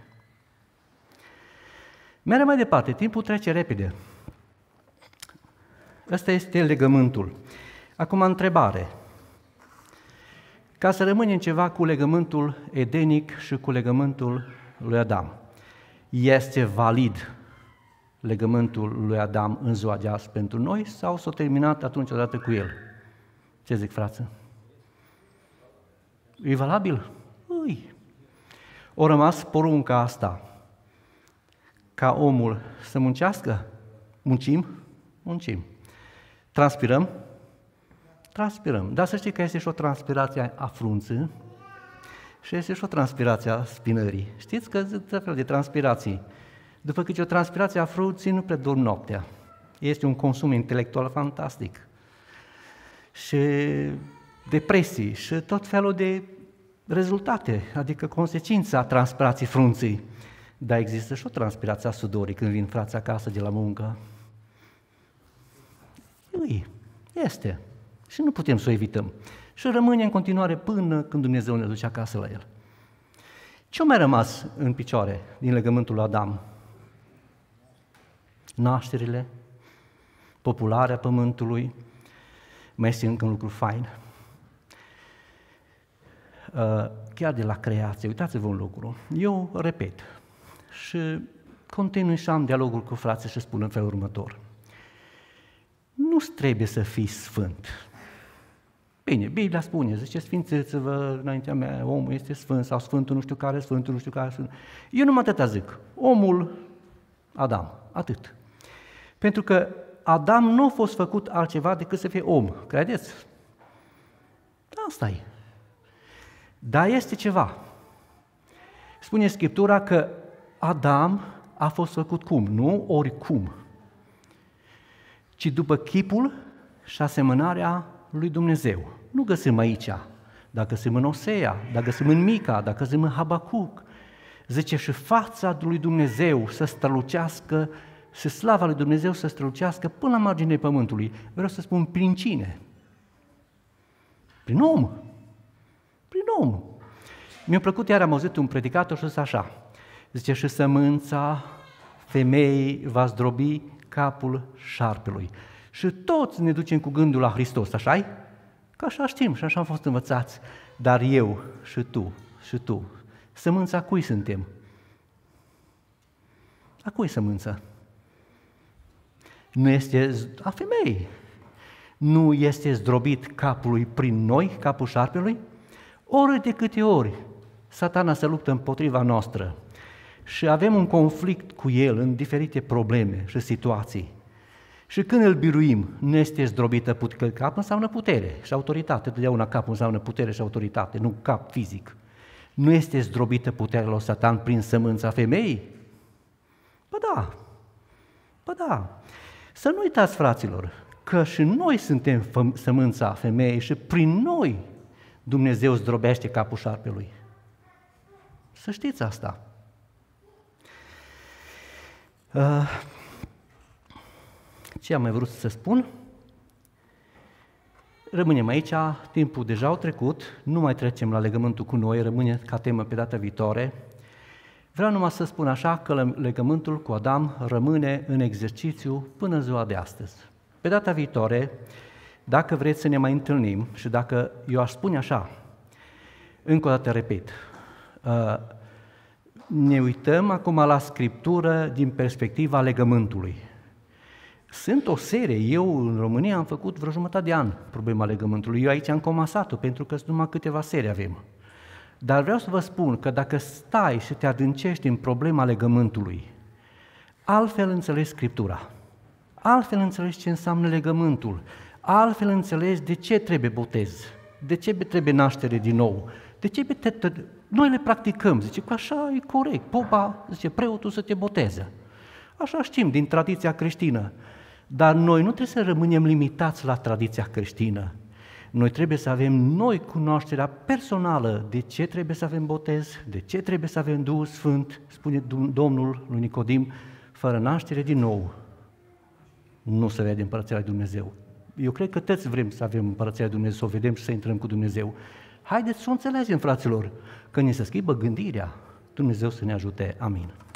Mergem mai departe, timpul trece repede. Ăsta este legământul. Acum întrebare. Ca să rămânem ceva cu legământul edenic și cu legământul lui Adam. Este valid legământul lui Adam în ziua de azi pentru noi sau s-a terminat atunci odată cu el? Ce zic, frață? E valabil? Ui. O rămas porunca asta ca omul să muncească? Muncim? Muncim. Transpirăm? Transpirăm. Dar să știi că este și o transpirație a frunții și este și o transpirație a spinării. Știți că sunt fel de transpirații. După câte o transpirație a frunții, nu prea dorm noaptea. Este un consum intelectual fantastic. Și depresii și tot felul de rezultate, adică consecința transpirației frunții. Dar există și o transpirație a sudorii când vin frații acasă de la muncă. Este. Și nu putem să o evităm. Și rămâne în continuare până când Dumnezeu ne duce acasă la El. Ce-a mai rămas în picioare din legământul lui Adam? Nașterile, popularea pământului, mai este încă un lucru fain. Chiar de la creație, uitați-vă un lucru, eu repet și continui și am dialogul cu frații și spun în felul următor. Nu trebuie să fii sfânt. Bine, Biblia spune, zice, sfințiți-vă înaintea mea, omul este sfânt sau sfântul nu știu care, sfântul nu știu care, sfânt. Eu numai atâta zic, omul Adam, atât. Pentru că Adam nu a fost făcut altceva decât să fie om, credeți? Asta e. Dar este ceva. Spune Scriptura că Adam a fost făcut cum? Nu oricum, ci după chipul și asemănarea lui Dumnezeu. Nu găsim aici, dacă găsim în Osea, dacă găsim în Mica, dacă găsim în Habacuc. Zice și fața lui Dumnezeu să strălucească, și slava lui Dumnezeu să strălucească până la marginea pământului. Vreau să spun prin cine? Prin om. Prin om. Mi-a plăcut, iar am auzit un predicator și zis așa, zice, și sămânța femeii va zdrobi capul șarpelui. Și toți ne ducem cu gândul la Hristos, așa-i? Că așa știm și așa am fost învățați. Dar eu și tu, sămânța cui suntem? A cui sămânța? Nu este a femeii. Nu este zdrobit capului prin noi, capul șarpelui? Ori de câte ori Satana se luptă împotriva noastră și avem un conflict cu el în diferite probleme și situații. Și când îl biruim, nu este zdrobită, că cap înseamnă putere și autoritate, totdeauna capul înseamnă putere și autoritate, nu cap fizic. Nu este zdrobită puterea lui Satan prin sămânța femeii? Bă da. Să nu uitați, fraților, că și noi suntem sămânța femeii și prin noi Dumnezeu zdrobește capul șarpelui. Să știți asta. Ce am mai vrut să spun? Rămânem aici, timpul deja a trecut, nu mai trecem la legământul cu noi, rămâne ca temă pe data viitoare. Vreau numai să spun așa că legământul cu Adam rămâne în exercițiu până ziua de astăzi. Pe data viitoare, dacă vreți să ne mai întâlnim și dacă eu aș spune așa, încă o dată repet, ne uităm acum la Scriptură din perspectiva legământului. Sunt o serie, eu în România am făcut vreo jumătate de an problema legământului, eu aici am comasat-o pentru că numai câteva serii avem. Dar vreau să vă spun că dacă stai și te adâncești în problema legământului, altfel înțelegi Scriptura, altfel înțelegi ce înseamnă legământul, altfel înțelegi de ce trebuie botez, de ce trebuie naștere din nou, de ce noi le practicăm, zice că așa e corect, popa, zice preotul să te boteze. Așa știm din tradiția creștină, dar noi nu trebuie să rămânem limitați la tradiția creștină. Noi trebuie să avem noi cunoașterea personală de ce trebuie să avem botez, de ce trebuie să avem Duhul Sfânt, spune Domnul lui Nicodim, fără naștere din nou nu se vede Împărăția lui Dumnezeu. Eu cred că toți vrem să avem Împărăția lui Dumnezeu, să o vedem și să intrăm cu Dumnezeu. Haideți să o înțelegem, fraților, că ne se schimbă gândirea. Dumnezeu să ne ajute. Amin.